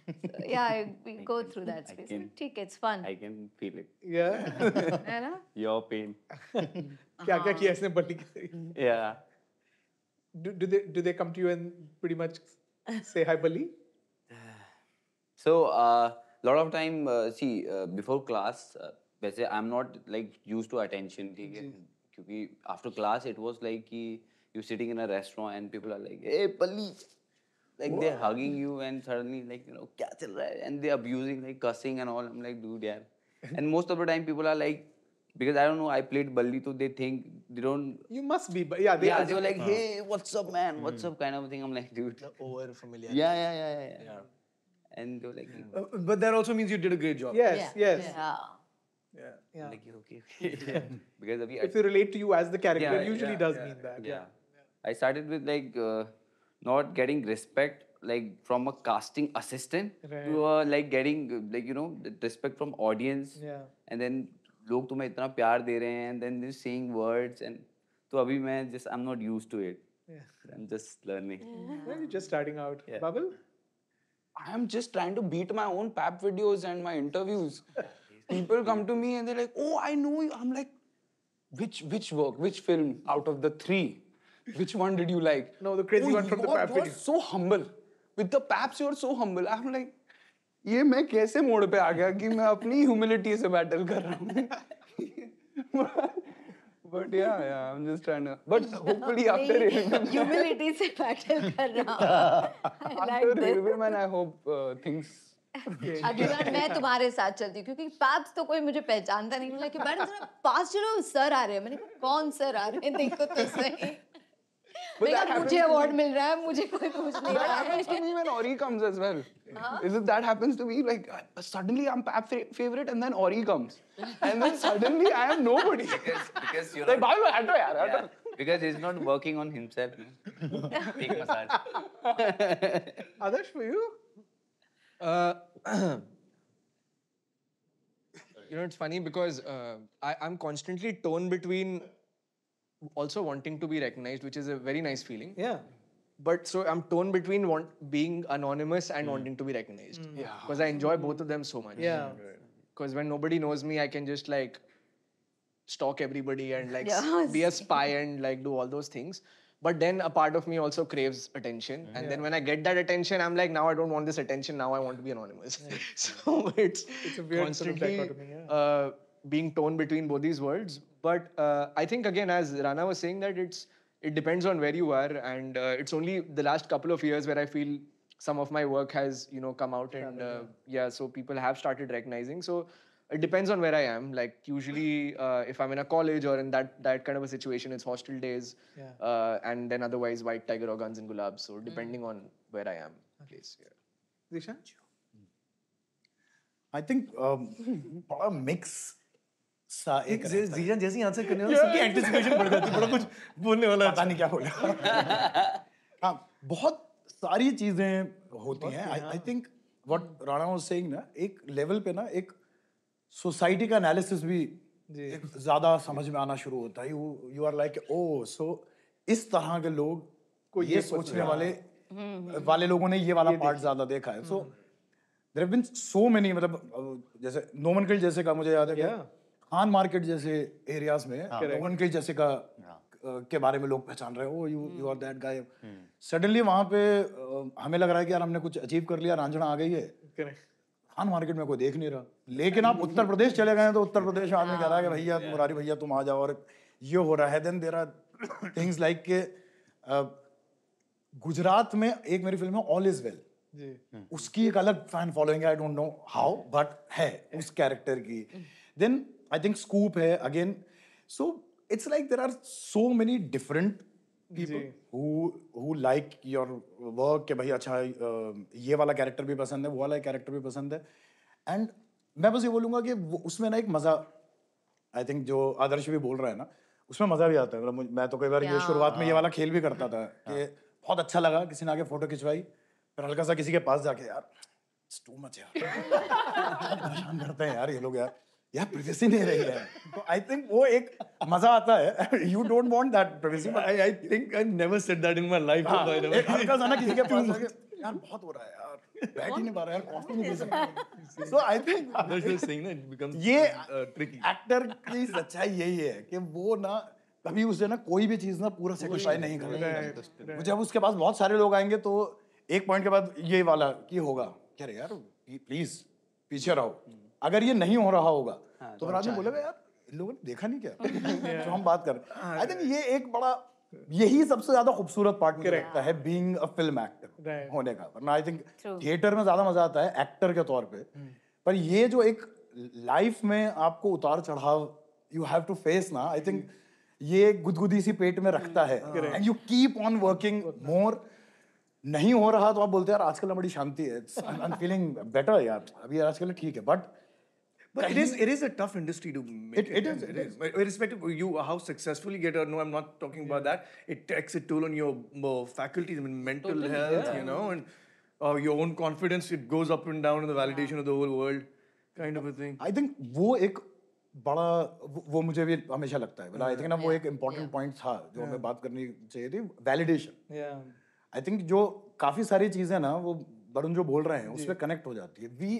We go through that space. ठीक है, it's fun. I can feel it. Yeah. है ना? Your pain. क्या किया इसने बल्ली की? Yeah. Do they come to you and pretty much say hi, Bali? So lot of time before class, वैसे I'm not like used to attention, ठीक है? क्योंकि after class it was like कि you're sitting in a restaurant and people are like, hey Bali, like they're hugging you and suddenly like क्या चल रहा है, and they're abusing, like cussing and all. I'm like, dude, yeah. And most of the time people are like, because I don't know, I played Balli, so they think they don't. You must be, but they were like, hey, what's up, man? What's up, kind of thing. I'm like, dude. The over familiar. Yeah. And they were like, but that also means you did a great job. Yes. Like, okay. Because if they relate to you as the character, it usually does mean that. Yeah. I started with like not getting respect like from a casting assistant to like getting like the respect from audience. And then लोग तुम्हें इतना प्यार दे रहे हैं, and then they're saying words, and तो अभी मैं I'm not used to it. I'm just learning. Maybe just starting out. Babul? I am just trying to beat my own pap videos and my interviews. People come to me and they're like, oh, I know you. I'm like, which work, which film out of the 3? Which one did you like? No, the crazy one from the pap video. You're so humble. With the paps, you're so humble. I'm like, ये मैं कैसे मोड़ पे आ गया कि मैं अपनी humility से battle कर रहा हूँ. But yeah, I'm just trying to. But hopefully after Railway, humility से battle कर रहा हूँ. After Railwayman, I hope things. अगली बार मैं तुम्हारे साथ चलती हूँ क्योंकि पैप्स तो कोई मुझे पहचानता नहीं. बोला कि मैडम जरा पास चलो, सर आ रहे हैं. मैंने कहा कौन सर आ रहे हैं, देखो तो सही. मुझे अवार्ड मिल रहा है, मुझे कोई पूछ नहीं रहा है. That happens to me when Ori comes as well. That happens to me, like suddenly I'm Pap favorite and then Ori comes. And then suddenly I am nobody. Because you're like, not, because he's not working on himself. Take massage. Adarsh, for you? It's funny because I'm constantly torn between also wanting to be recognized, which is a very nice feeling. Yeah. but so I'm torn between being anonymous and wanting to be recognized. Because I enjoy both of them so much. Yeah. Because when nobody knows me, I can just like stalk everybody and like Yes. be a spy and like do all those things. But then a part of me also craves attention. And then when I get that attention, I'm like, now I don't want this attention. Now I want to be anonymous. So it's a weird sort of constantly dichotomy, being torn between both these worlds. But I think, again, as Rana was saying, that it depends on where you are. And it's only the last couple of years where I feel some of my work has, come out. And so people have started recognizing. So it depends on where I am. Like usually, if I'm in a college or in that kind of a situation, it's hostel days, and then otherwise White Tiger or Guns and Gulabs. So depending on where I am, place. Yeah. Zishan? I think बड़ा mix सा एक जीजन जैसे answer करने वाला सबकी anticipation बढ़ जाती है, बड़ा कुछ बोलने वाला पता नहीं क्या बोला. हाँ, बहुत सारी चीजें होती हैं. I think what Rana was saying ना, एक लेवल पे ना एक सोसाइटी का एनालिसिस भी एक ज्यादा समझ में आना शुरू होता है. यू आर लाइक सो इस तरह के लोग को ये सोचने वाले लोगों ने ये वाला पार्ट ज्यादा देखा है. So there have been so many, मतलब जैसे नोमनकिल जैसे का मुझे याद है कि खान मार्केट जैसे एरियाज में नोमनकिल जैसे का के बारे में लोग पहचान रहे हैं. You are that guy. Suddenly वहां पे हमें लग रहा है कि यार हमने कुछ अचीव कर लिया, रांझना आ गई है. खान मार्केट में कोई देख नहीं रहा. लेकिन आप उत्तर प्रदेश चले गए तो उत्तर प्रदेश में आदमी कह रहा है कि भैया मुरारी भैया तुम आ जाओ, और ये हो रहा है. Then there are things like के गुजरात में एक मेरी फिल्म है ऑल इज वेल, उसकी एक अलग फैन फॉलोइंग है. I don't know how but है उस कैरेक्टर की. देन आई थिंक स्कूप है again. So it's like there are so many different people who like your work कि भाई अच्छा ये वाला कैरेक्टर भी पसंद है, वो वाला कैरेक्टर भी पसंद है. एंड मैं बस ये बोलूँगा कि उसमें ना एक मज़ा, आई थिंक जो आदर्श भी बोल रहा है ना, उसमें मज़ा भी आता है. मतलब मैं तो कई बार ये शुरुआत में ये वाला खेल भी करता था कि बहुत अच्छा लगा, किसी ने आके फोटो खिंचवाई, फिर हल्का सा किसी के पास जाके यार इट्स टू मच यार, परेशान करते हैं यार ये लोग, यार प्राइवेसी नहीं रही है. तो आई थिंक वो एक मजा आता है. You don't want that privacy. I think I never said that in my life. हल्का सा ना किसी के पास जाके यार बहुत हो रहा है यार, बैठ ही नहीं पा रहा यार, कॉफी नहीं पी सकता. सो आई थिंक ये एक्टर की सच्चाई यही है कि वो ना कभी उसे ना कोई भी चीज ना पूरा सेटिस्फाई नहीं करता. जब उसके पास बहुत सारे लोग आएंगे तो एक पॉइंट के बाद ये वाला की होगा क्या रे यार प्लीज पीछे रहो. अगर ये नहीं हो रहा होगा तो फिर आदमी बोलेगा यार इन लोगों ने देखा नहीं क्या तो हम बात कर. आई थिंक ये एक बड़ा, यही सबसे ज्यादा खूबसूरत पार्ट मुझे लगता है बीइंग अ फिल्म एक्टर होने का. वरना आई थिंक थिएटर में ज्यादा मजा आता है एक्टर के तौर पे, पर ये जो एक लाइफ में आपको उतार चढ़ाव यू हैव टू फेस ना, आई थिंक ये गुदगुदी सी पेट में रखता है. And you keep on working more. नहीं हो रहा तो आप बोलते हैं यार आजकल बड़ी शांति है, आई एम फीलिंग बेटर यार, अभी आजकल ठीक है. But it is a tough industry to make. It is. Irrespective of you, how successful you get or no, I'm not talking about that. It takes a toll on your faculties, I mean, mental health, you know, and your own confidence. It goes up and down in the validation of the whole world, kind of a thing. I think वो एक बड़ा वो मुझे भी हमेशा लगता है. I think ना वो एक इम्पोर्टेंट पॉइंट था जो हमें बात करनी चाहिए थी, वैलिडेशन. आई थिंक जो काफी सारी चीजें ना वो वरुण जो बोल रहे हैं उस पर कनेक्ट हो जाती है.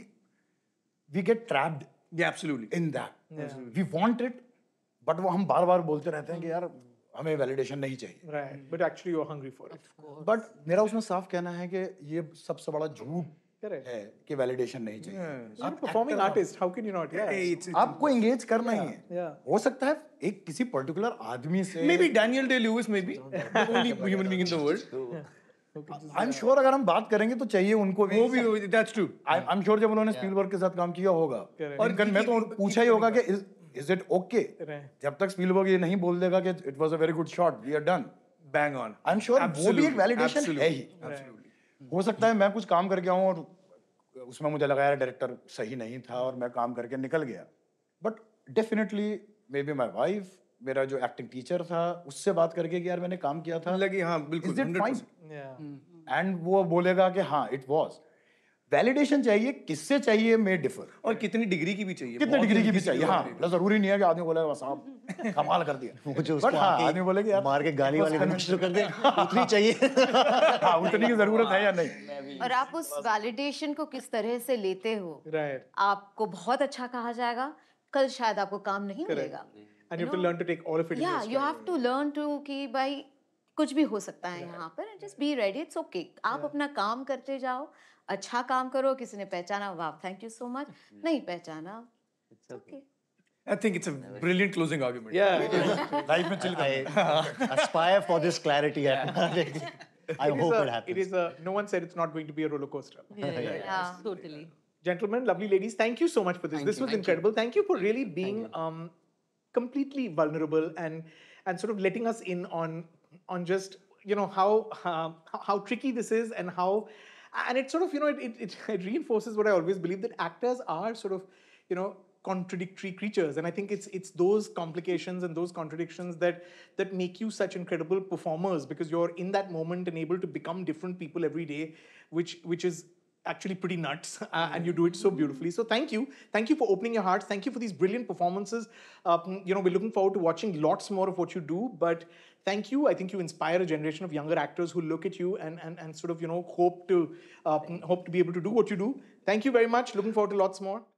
We get trapped in that. We want it, but वो हम बार-बार बोलते रहते हैं कि यार हमें वैलिडेशन नहीं चाहिए. Right, but actually you're hungry for it. But मेरा उसमें साफ कहना है कि ये सबसे बड़ा झूठ है कि वैलिडेशन नहीं चाहिए. You're a performing artist, how can you not? आपको एंगेज करना ही है. हो सकता है एक किसी पर्टिकुलर आदमी से, maybe Daniel Day-Lewis, maybe the only human being in the world. I'm sure अगर हम बात करेंगे तो चाहिए उनको भी. वो भी that's true. I'm sure जब उन्होंने स्पीलबर्ग के साथ काम किया होगा और मैं तो पूछा ही होगा कि is it okay? जब तक स्पीलबर्ग ये नहीं बोल देगा कि it was a very good shot, we are done, bang on. I'm sure वो भी एक वैलिडेशन है ही. हो सकता है मैं कुछ काम करके आऊँ और उसमें मुझे लगा यार डायरेक्टर सही नहीं था और मैं काम करके निकल गया. But definitely maybe my wife, मेरा जो एक्टिंग टीचर था उससे बात करके कि यार मैंने काम किया था लगी हाँ बिल्कुल एंड वो बोलेगा कि हाँ इट वाज. वैलिडेशन चाहिए, किससे चाहिए may differ. और कितनी डिग्री की भी चाहिए, कितने बहुत डिग्री की भी किसी चाहिए, को हाँ, नहीं। मतलब जरूरी नहीं है कि आदमी बोले साहब कमाल कर दिया, मुझे बट उसको हाँ आके आदमी बोले कि यार मार के गाली वाली देना शुरू कर दे, उतनी चाहिए। हाँ उतनी की जरूरत है या नहीं। और आप उस वैलिडेशन को किस तरह से लेते हो, Right. आपको बहुत अच्छा कहा जाएगा, कल शायद आपको काम नहीं मिलेगा। And you have to learn to take all of it in your Yeah, you stride. have to learn to कि भाई कुछ भी हो सकता है यहाँ पर, just be ready, it's okay. आप अपना काम करते जाओ, अच्छा काम करो, किसी ने पहचाना, वाह, thank you so much, नहीं पहचाना, it's okay. I think it's a brilliant closing argument. Yeah. लाइफ में chill I aspire for this clarity. I hope it happens. It is a, no one said it's not going to be a roller coaster. Yeah. Totally. Gentlemen, lovely ladies, thank you so much for this. This was incredible. Thank you for really being completely vulnerable and sort of letting us in on just, you know, how tricky this is and how, and it sort of, you know, it reinforces what I always believe, that actors are sort of, you know, contradictory creatures, and I think it's those complications and those contradictions that make you such incredible performers, because you're in that moment and able to become different people every day, which is actually pretty nuts, and you do it so beautifully. So thank you for opening your hearts. Thank you for these brilliant performances. You know, we're looking forward to watching lots more of what you do, but thank you. I think you inspire a generation of younger actors who look at you and sort of, you know, hope to be able to do what you do. Thank you very much. Looking forward to lots more.